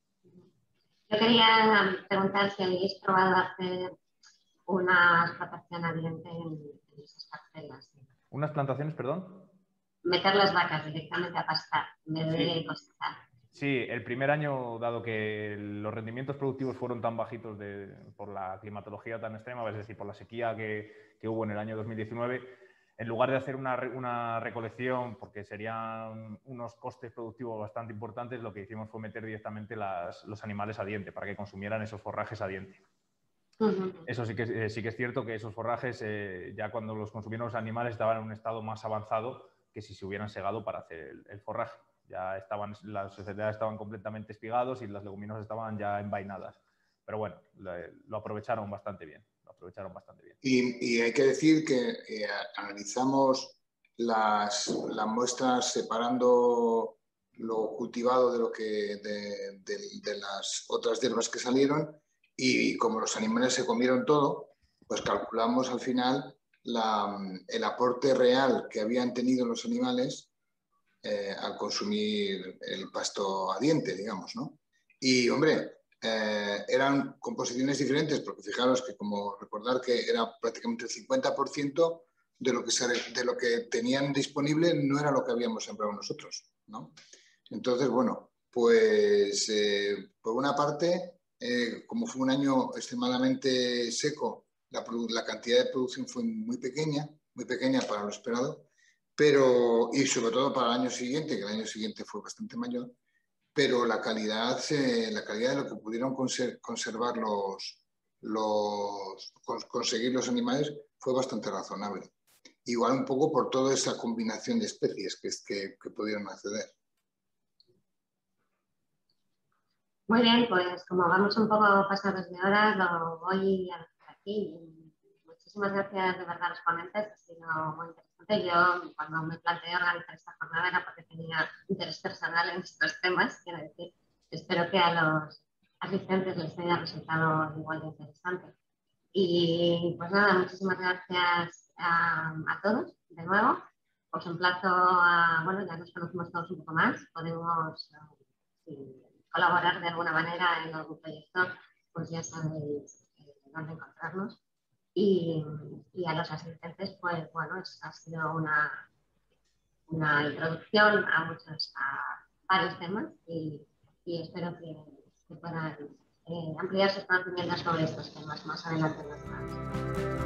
Yo quería preguntar si habéis probado hacer una explotación ambiente en esas parcelas. ¿Unas plantaciones, perdón? Meter las vacas directamente a pastar, en vez de cosechar. Sí, el primer año, dado que los rendimientos productivos fueron tan bajitos por la climatología tan extrema, es decir, por la sequía que hubo en el año 2019, en lugar de hacer una recolección, porque serían unos costes productivos bastante importantes, lo que hicimos fue meter directamente los animales a diente para que consumieran esos forrajes a diente. Eso sí que es cierto que esos forrajes, ya cuando los consumieron los animales, estaban en un estado más avanzado que si se hubieran segado para hacer el forraje. Ya las cereales estaban completamente espigados y las leguminosas estaban ya envainadas. Pero bueno, lo aprovecharon bastante bien. aprovecharon bastante bien. Y hay que decir que analizamos las muestras separando lo cultivado de las otras hierbas que salieron, y como los animales se comieron todo, pues calculamos al final el aporte real que habían tenido los animales al consumir el pasto a diente, digamos, ¿no? Y, hombre, eran composiciones diferentes, porque fijaros que, como recordar que era prácticamente el 50% de lo que tenían disponible no era lo que habíamos sembrado nosotros, ¿no? Entonces, bueno, pues por una parte, como fue un año extremadamente seco, la cantidad de producción fue muy pequeña para lo esperado, y sobre todo para el año siguiente, que el año siguiente fue bastante mayor, pero la calidad de lo que pudieron conservar conseguir los animales fue bastante razonable. Igual un poco por toda esa combinación de especies que pudieron acceder. Muy bien, pues como vamos un poco pasados de hora, lo voy a dejar aquí. Muchísimas gracias de verdad a los ponentes, ha sido muy interesante. Yo, cuando me planteé organizar esta jornada, era porque tenía interés personal en estos temas. Quiero decir, espero que a los asistentes les haya resultado igual de interesante. Y pues nada, muchísimas gracias a todos de nuevo. Os emplazo bueno, ya nos conocemos todos un poco más, podemos colaborar de alguna manera en algún proyecto, pues ya sabéis dónde encontrarnos. Y a los asistentes, pues bueno, ha sido una introducción a varios temas, y espero que puedan ampliar sus conocimientos sobre estos temas más adelante en los